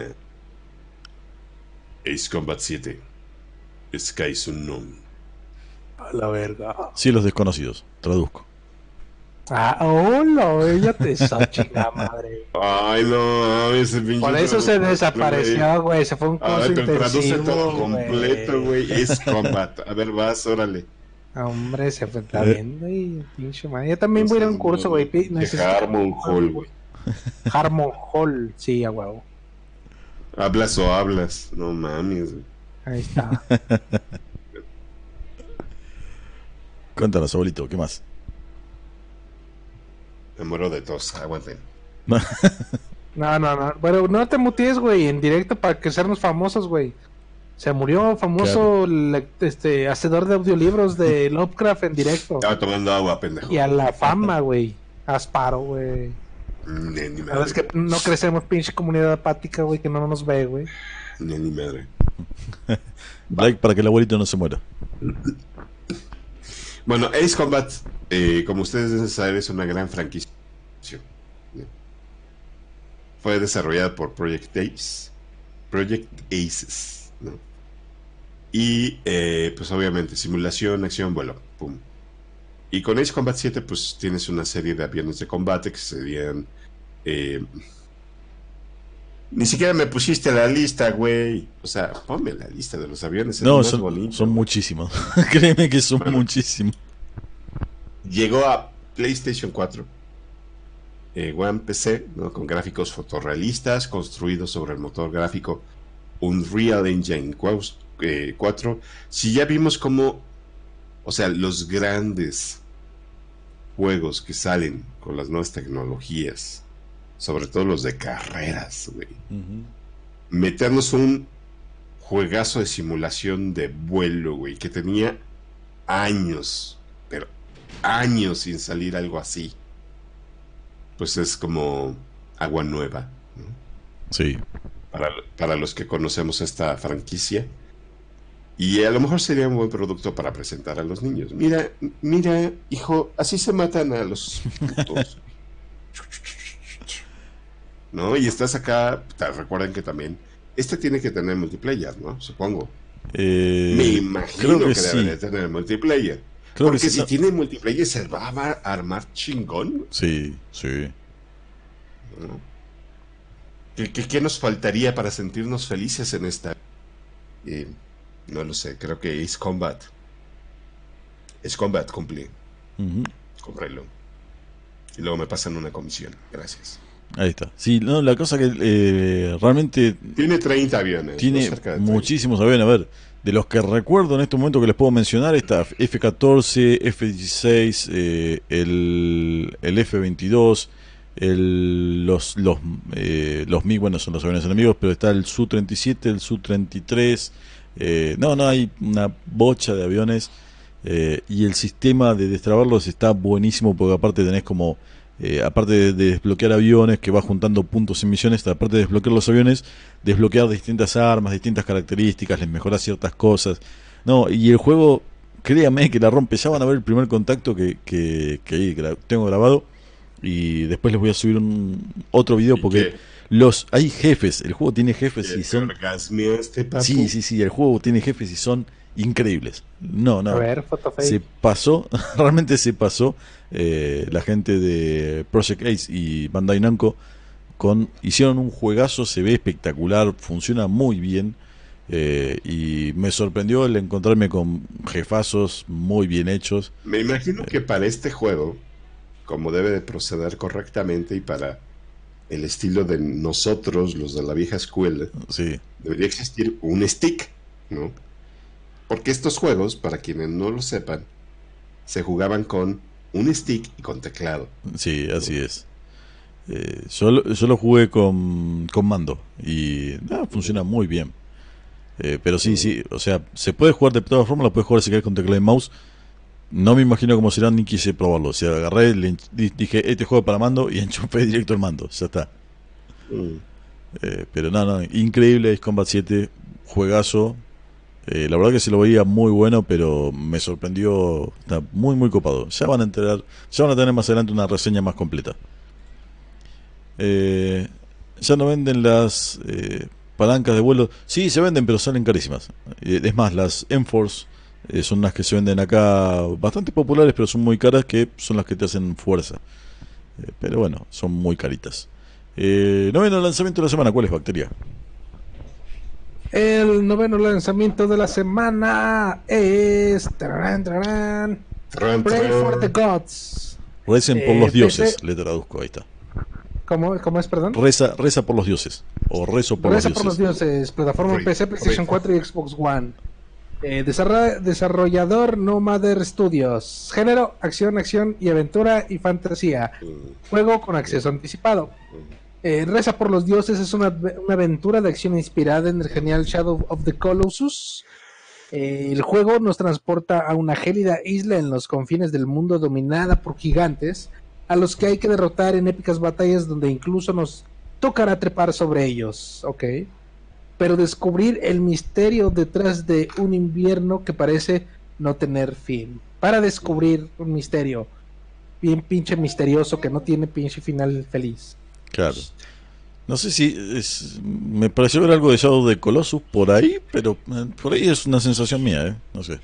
Ace Combat siete. Sky's Unknown. A la verga. Cielos desconocidos. Traduzco. Ah, hola, ella te esa chingada madre. Ay, no, ese pinche. Por eso se traductor, desapareció, güey. Se fue un curso Ay, pero traduce intensivo, todo completo, güey. Ace Combat. A ver, vas, órale. Hombre, se fue está viendo y pinche madre. Yo también voy a ir a un curso, güey. pi- De necesito- Harmon Hall, güey. Harmon Hall, sí, a huevo. Hablas o hablas. No mames, güey. Ahí está. Cuéntanos, abuelito, ¿qué más? Me muero de tos, aguanten. No, no, no. Bueno, no te mutees, güey, en directo para que seamos famosos, güey. Se murió famoso le- este hacedor de audiolibros de Lovecraft en directo. Estaba tomando agua, pendejo. Y a la fama, güey. Asparo, güey. Mm, Ni, ni La verdad es que madre. no crecemos, pinche comunidad apática, güey, que no nos ve, güey. Ni, ni madre. Like para que el abuelito no se muera. Bueno, Ace Combat, eh, como ustedes deben saber, es una gran franquicia. Fue desarrollada por Project Ace. Project Aces, ¿no? Y eh, pues obviamente simulación, acción, vuelo, pum. Y con Ace Combat siete pues tienes una serie de aviones de combate que serían... eh, ni siquiera me pusiste la lista, güey. O sea, ponme la lista de los aviones. es lo No, más son, bonito. son muchísimos. Créeme que son Bueno. muchísimos. Llegó a PlayStation cuatro, eh, One P C, ¿no? Con gráficos fotorrealistas construidos sobre el motor gráfico Unreal Engine cuatro. Si ya vimos cómo, o sea, los grandes juegos que salen con las nuevas tecnologías, sobre todo los de carreras, güey, Ujú. meternos un juegazo de simulación de vuelo, güey, que tenía años, pero años sin salir algo así. Pues es como agua nueva, ¿no? Sí. Para, para los que conocemos esta franquicia. Y a lo mejor sería un buen producto para presentar a los niños. Mira, mira, hijo, así se matan a los putos. ¿No? Y estás acá, te recuerden que también este tiene que tener multiplayer, ¿no? Supongo. Eh, Me imagino creo que, que debe sí. de tener multiplayer. Creo Porque que sí, si no. tiene multiplayer se va a armar, armar chingón, Sí, sí. ¿no? ¿Qué, qué, qué nos faltaría para sentirnos felices en esta? Eh, no lo sé, creo que Ace Combat. Ace Combat cumple. Ujú. Cómpralo. Y luego me pasan una comisión. Gracias. Ahí está. Sí, no, la cosa que eh, realmente Tiene treinta aviones. ¿no? tiene Cerca de treinta. muchísimos aviones. A ver, de los que recuerdo en este momento que les puedo mencionar, está F catorce, F dieciséis, eh, el, el F veintidós, el, los los eh, los MiG, bueno, son los aviones enemigos, pero está el Su treinta y siete, el Su treinta y tres, eh, no, no, hay una bocha de aviones, eh, y el sistema de destrabarlos está buenísimo, porque aparte tenés como, eh, aparte de, de desbloquear aviones, que vas juntando puntos en misiones, aparte de desbloquear los aviones, desbloquear distintas armas, distintas características, les mejoras ciertas cosas, no, y el juego, créame que la rompe. Ya van a ver el primer contacto que, que, que tengo grabado, y después les voy a subir un otro video, porque los hay jefes, el juego tiene jefes y son este papu? sí, sí, sí, el juego tiene jefes y son increíbles. No, no. A ver, Fotoface. Se pasó, realmente se pasó, eh, la gente de Project Ace y Bandai Namco con hicieron un juegazo, se ve espectacular, funciona muy bien. Eh, y me sorprendió el encontrarme con jefazos muy bien hechos. Me imagino que para este juego, como debe de proceder correctamente y para el estilo de nosotros, los de la vieja escuela, sí, debería existir un stick, ¿no? Porque estos juegos, para quienes no lo sepan, se jugaban con un stick y con teclado. Sí, así es. Eh, yo, lo- yo lo jugué con, con mando y ah, funciona muy bien. Eh, pero sí, sí, o sea, se puede jugar de todas formas, lo puedes jugar si querés con teclado y mouse. No me imagino cómo será, ni quise probarlo. O sea, agarré, le ench- di- dije, este juego para mando, y enchufé directo el mando, ya está. Mm. Eh, pero no, no, increíble Ace Combat siete, juegazo. Eh, la verdad que se lo veía muy bueno, pero me sorprendió, está muy, muy copado. Ya van a enterar, ya van a tener más adelante una reseña más completa. Eh, ya no venden las eh, palancas de vuelo. Sí, se venden, pero salen carísimas. Eh, es más, las Enforce eh, son las que se venden acá, bastante populares, pero son muy caras, que son las que te hacen fuerza. Eh, pero bueno, son muy caritas. Eh, noveno lanzamiento de la semana, ¿cuál es, Bacteria? El noveno lanzamiento de la semana es tararán, tararán, Tran, Pray tran. for the Gods. Recen por Eh, los dioses, P C le traduzco, ahí está. ¿Cómo, cómo es, perdón? Reza, reza por los dioses, o rezo por Reza los por los dioses. dioses, plataforma Pray- P C, PlayStation pray. cuatro y Xbox One. Eh, desarra- desarrollador No Mother Studios. Género, acción, acción y aventura y fantasía. Mm, Juego con acceso anticipado. mm. Eh, Reza por los dioses es una, una aventura de acción inspirada en el genial Shadow of the Colossus. Eh, el juego nos transporta a una gélida isla en los confines del mundo dominada por gigantes, a los que hay que derrotar en épicas batallas donde incluso nos tocará trepar sobre ellos, ¿ok? Pero descubrir el misterio detrás de un invierno que parece no tener fin. Para descubrir un misterio bien pinche misterioso que no tiene pinche final feliz. Claro. No sé si es, me pareció ver algo de Shadow de Colossus por ahí, pero eh, por ahí es una sensación mía, ¿eh? No sé.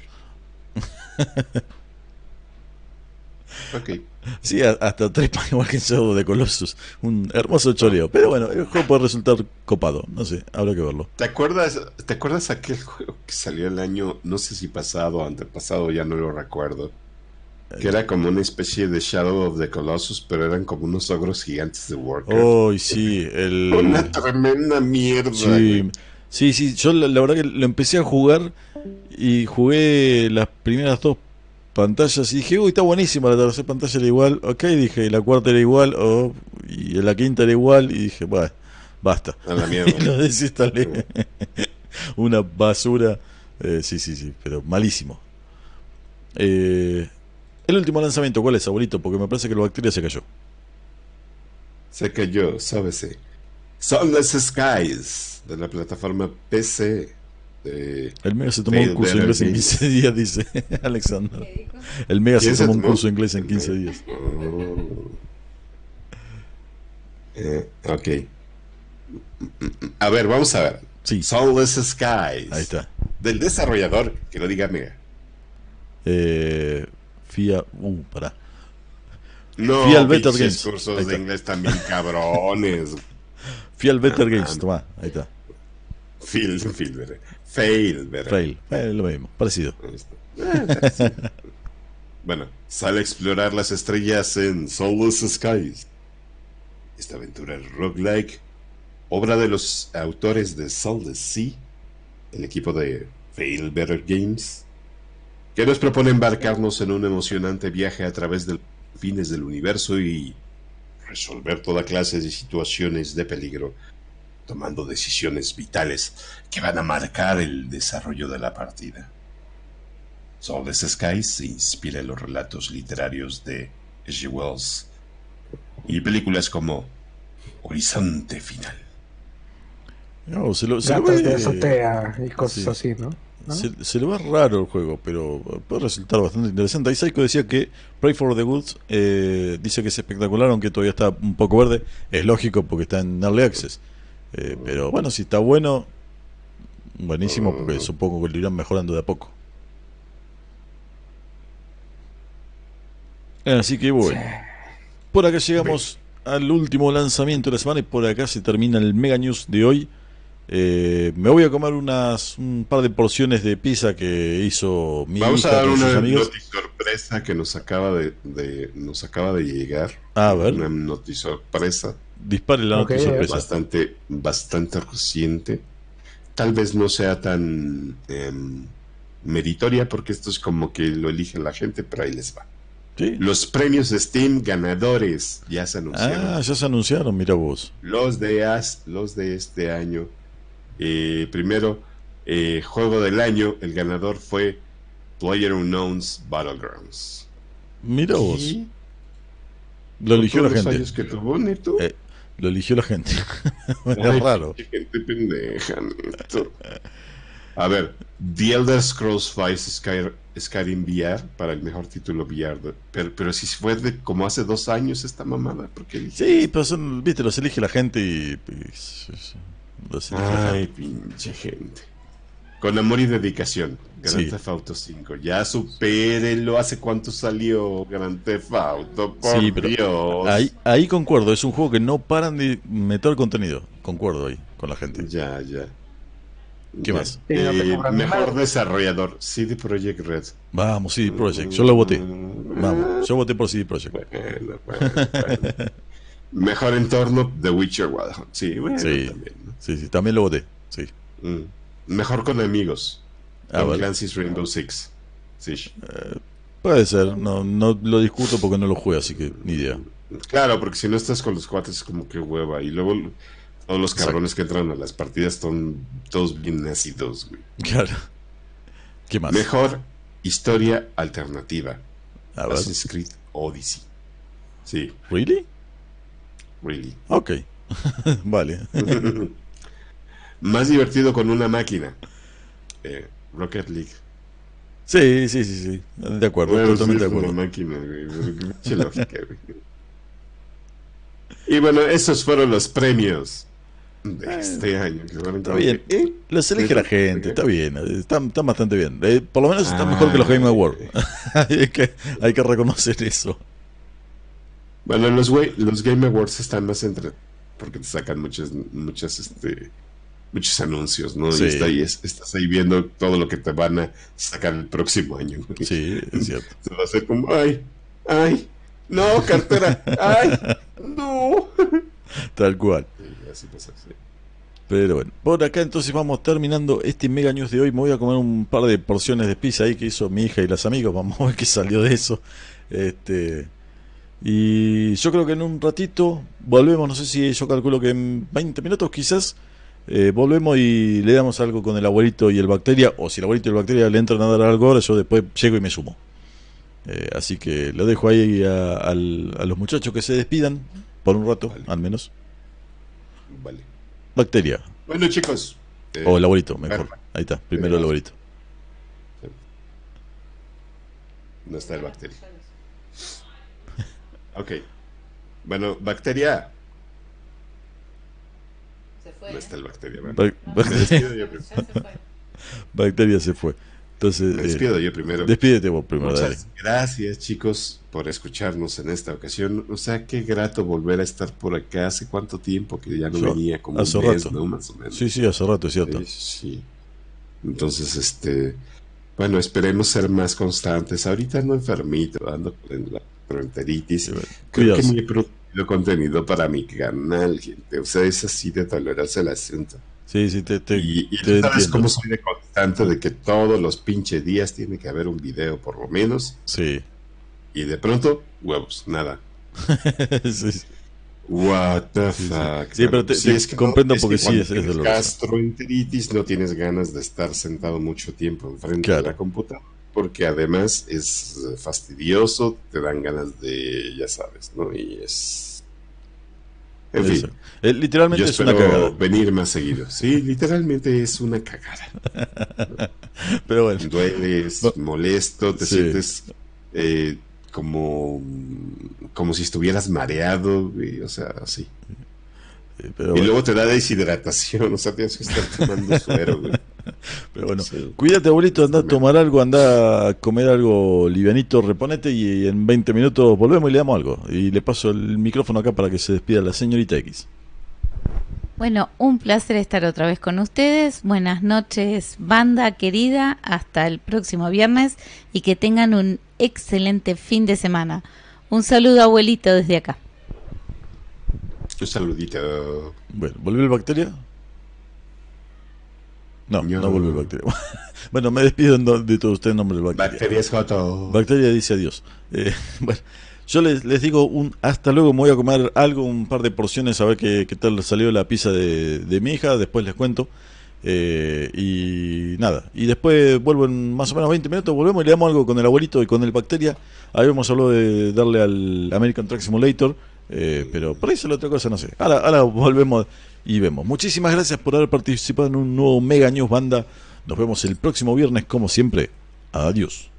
Ok. Sí, a- hasta trepa igual que Shadow de Colossus. Un hermoso choreo. Pero bueno, el juego puede resultar copado. No sé, habrá que verlo. ¿Te acuerdas, ¿Te acuerdas aquel juego que salió el año, no sé si pasado o antepasado, ya no lo recuerdo? Que era como una especie de Shadow of the Colossus, pero eran como unos ogros gigantes de Warcraft. Oh, sí, el... Una tremenda mierda. Sí, güey. sí, sí, yo la, la verdad que lo empecé a jugar y jugué las primeras dos pantallas y dije, uy, está buenísima, la tercera pantalla era igual, ok, dije, la cuarta era igual, oh, y la quinta era igual, y dije, bueno, basta. A la mierda. Y lo desinstalé. Una basura, eh, sí, sí, sí, pero malísimo. Eh, el último lanzamiento, ¿cuál es, abuelito? Porque me parece que la bacteria se cayó. Se cayó, sábese. Sunless Skies, de la plataforma P C. De... El Mega se tomó un Fail curso de inglés en Better quince días, dice Alexander. El Mega se ¿Quién se tomó un tomó? curso de inglés en quince días. Oh. Eh, ok. A ver, vamos a ver. Sí, Sunless Skies. ahí está. Del desarrollador, que lo diga Mega. Eh, FIA, uh, pará. No, Fui al Better pinches Games. cursos Ahí de está. inglés también cabrones. Fui al Better Games, tomá, ahí está. Fail, fail, better. Fail, better. Fail, eh, lo mismo, parecido. Ahí está. Ah, sí. Bueno, sale a explorar las estrellas en Sunless Skies. Esta aventura roguelike, obra de los autores de Sunless Sea, el equipo de Fail Better Games, que nos propone embarcarnos en un emocionante viaje a través de los fines del universo y resolver toda clase de situaciones de peligro, tomando decisiones vitales que van a marcar el desarrollo de la partida. Soulless Skies se inspira en los relatos literarios de H G Wells y películas como Horizonte Final. No, se lo, se lo Gatos de ve, azotea y cosas sí. así, ¿no? ¿No? Se, se le va raro el juego, pero puede resultar bastante interesante. Ahí Psycho decía que Pray for the Goods eh, dice que es espectacular, aunque todavía está un poco verde. Es lógico porque está en Early Access. Eh, pero bueno, si está bueno, buenísimo, porque supongo que lo irán mejorando de a poco. Así que bueno, por acá llegamos al último lanzamiento de la semana y por acá se termina el Mega News de hoy. Eh, me voy a comer unas un par de porciones de pizza que hizo mi Vamos hija a dar con sus una amigos. notisorpresa que nos acaba de, de nos acaba de llegar. A ver. Una notisorpresa Dispare la Ok, nota sorpresa. bastante bastante reciente. Tal vez no sea tan em, meritoria porque esto es como que lo elige la gente, pero ahí les va. ¿Sí? Los premios Steam ganadores ya se anunciaron. Ah, ya se anunciaron, mira vos. Los de as, los de este año. Eh, primero, eh, juego del año, el ganador fue PlayerUnknown's Battlegrounds. Mira vos. ¿Y? Lo eligió la Con todos los gente. fallos que tuvo, Neto. Eh, lo eligió la gente. Ay, Es raro. qué gente pendeja, Neto. A ver, The Elder Scrolls cinco Sky, Skyrim V R para el mejor título V R. de- pero, pero si fue de como hace dos años esta mamada, porque Sí, pero son, viste, los elige la gente y. y- los elige la Ay, gente. pinche gente. Con amor y dedicación. Grand Sí. Theft Auto cinco. Ya supérenlo. ¿Hace cuánto salió Grand Theft Auto? Por Sí, pero Dios. Ahí, ahí concuerdo, es un juego que no paran de meter contenido. Concuerdo ahí con la gente. Ya, ya. ¿Qué Ya. más? Sí, no te Eh, cobran mejor nada. desarrollador. C D Projekt Red. Vamos, C D Projekt. Yo lo voté. Vamos, yo voté por C D Projekt. Bueno, bueno, bueno. Mejor entorno, The Witcher Wild Hunt. Sí, bueno, Sí, también, ¿no? sí, sí, también lo voté. Sí. Mm. Mejor con amigos. Ah, Tom vale. Clancy's Rainbow Six. Sí. Puede ser, no, no lo discuto porque no lo juego, así que ni idea. Claro, porque si no estás con los cuates es como que hueva. Y luego todos los Exacto. cabrones que entran a las partidas son todos bien nacidos, güey. Claro. ¿Qué más? Mejor historia alternativa. A ver. Assassin's Creed Odyssey. Sí, ¿Really? really. Ok. Vale. Más divertido con una máquina. Eh, Rocket League. Sí, sí, sí, sí. De acuerdo, Bueno, totalmente sí, de es una acuerdo. máquina, güey. Pero qué pinche lógica, güey. Y bueno, esos fueron los premios de este año. Que fueron Está como bien. que, ¿eh? Los elige la gente, está bien. Están, están bastante bien. Eh, por lo menos están mejor que los Game Awards. hay, que, hay que reconocer eso. Bueno, los, güey- los Game Awards están más entre... Porque te sacan muchas, muchas, este... muchos anuncios, ¿no? Sí. Y está ahí, es- estás ahí viendo todo lo que te van a sacar el próximo año. güey. Sí, es cierto. Se va a hacer como, ay, ay, no, cartera, ay, no. Tal cual. Sí, así pasa, sí. Pero bueno, por acá entonces vamos terminando este Mega News de hoy. Me voy a comer un par de porciones de pizza ahí que hizo mi hija y las amigos. Vamos a ver qué salió de eso. Este... Y yo creo que en un ratito volvemos, no sé si yo calculo que en veinte minutos quizás, eh, volvemos y le damos algo con el abuelito y el bacteria, o si el abuelito y el bacteria le entran a dar algo ahora, yo después llego y me sumo. Eh, así que lo dejo ahí a, al- a los muchachos que se despidan, por un rato, Vale. al menos. Vale. Bacteria, Bueno, chicos. eh, o el abuelito, mejor. perfecto. Ahí está, primero el abuelito. No está el bacteria. Ok. Bueno, bacteria. No está el bacteria. ¿verdad? Bac- Me despido yo primero. Bacteria se fue. Entonces, Me eh, despido yo primero. despídete vos primero, dale. Muchas gracias, chicos, por escucharnos en esta ocasión. O sea, qué grato volver a estar por acá. Hace cuánto tiempo que ya no Yo- venía, como hace un mes, rato. ¿no? Más o menos. Sí, sí, hace rato, es cierto. Sí, sí. Entonces, este, bueno, esperemos ser más constantes. Ahorita ando enfermito, ando en la gastroenteritis. Creo Cuidaos. que ni he producido contenido para mi canal, gente. O sea, es así de doloroso el asunto. Sí, sí, te, te, Y, y te tú sabes entiendo. cómo soy de constante de que todos los pinches días tiene que haber un video, por lo menos. Sí. Y de pronto, huevos, nada. Sí. What the Sí, sí. fuck. Sí, pero te- Si te es que comprendo es porque que sí, cuando es- es tienes doloroso. gastroenteritis, no tienes ganas de estar sentado mucho tiempo enfrente Claro. de la computadora, porque además es eh, fastidioso, te dan ganas de, ya sabes, ¿no? Y es... En Eso. fin, Eh, literalmente yo es una espero cagada. venir más seguido. Sí, literalmente es una cagada. Pero bueno, Dueles, No. molesto, te Sí. sientes eh, como, como si estuvieras mareado, güey, o sea, así. eh, pero Y bueno, luego te da deshidratación, o sea, tienes que estar tomando suero, güey. pero bueno. Sí. Cuídate, abuelito, anda a tomar algo, anda a comer algo livianito, reponete y en veinte minutos volvemos y le damos algo. Y le paso el micrófono acá para que se despida la señorita X. Bueno, un placer estar otra vez con ustedes. Buenas noches, banda querida. Hasta el próximo viernes y que tengan un excelente fin de semana. Un saludo, abuelito, desde acá. Un saludito. Bueno, ¿volvió el bacteria? No, no, No. volvió el bacteria. Bueno, me despido en do- de todos ustedes en nombre del bacteria. Bacterias Joto. Bacteria dice adiós. Eh, bueno, yo les, les digo un hasta luego, me voy a comer algo, un par de porciones, a ver qué, qué tal salió la pizza de, de mi hija, después les cuento. Eh, y nada, y después vuelvo en más o menos veinte minutos, volvemos y le damos algo con el abuelito y con el bacteria. Habíamos hablado de darle al American Truck Simulator, eh, pero por ahí es la otra cosa, no sé. Ahora, ahora volvemos y vemos. Muchísimas gracias por haber participado en un nuevo Mega News Banda. Nos vemos el próximo viernes, como siempre. Adiós.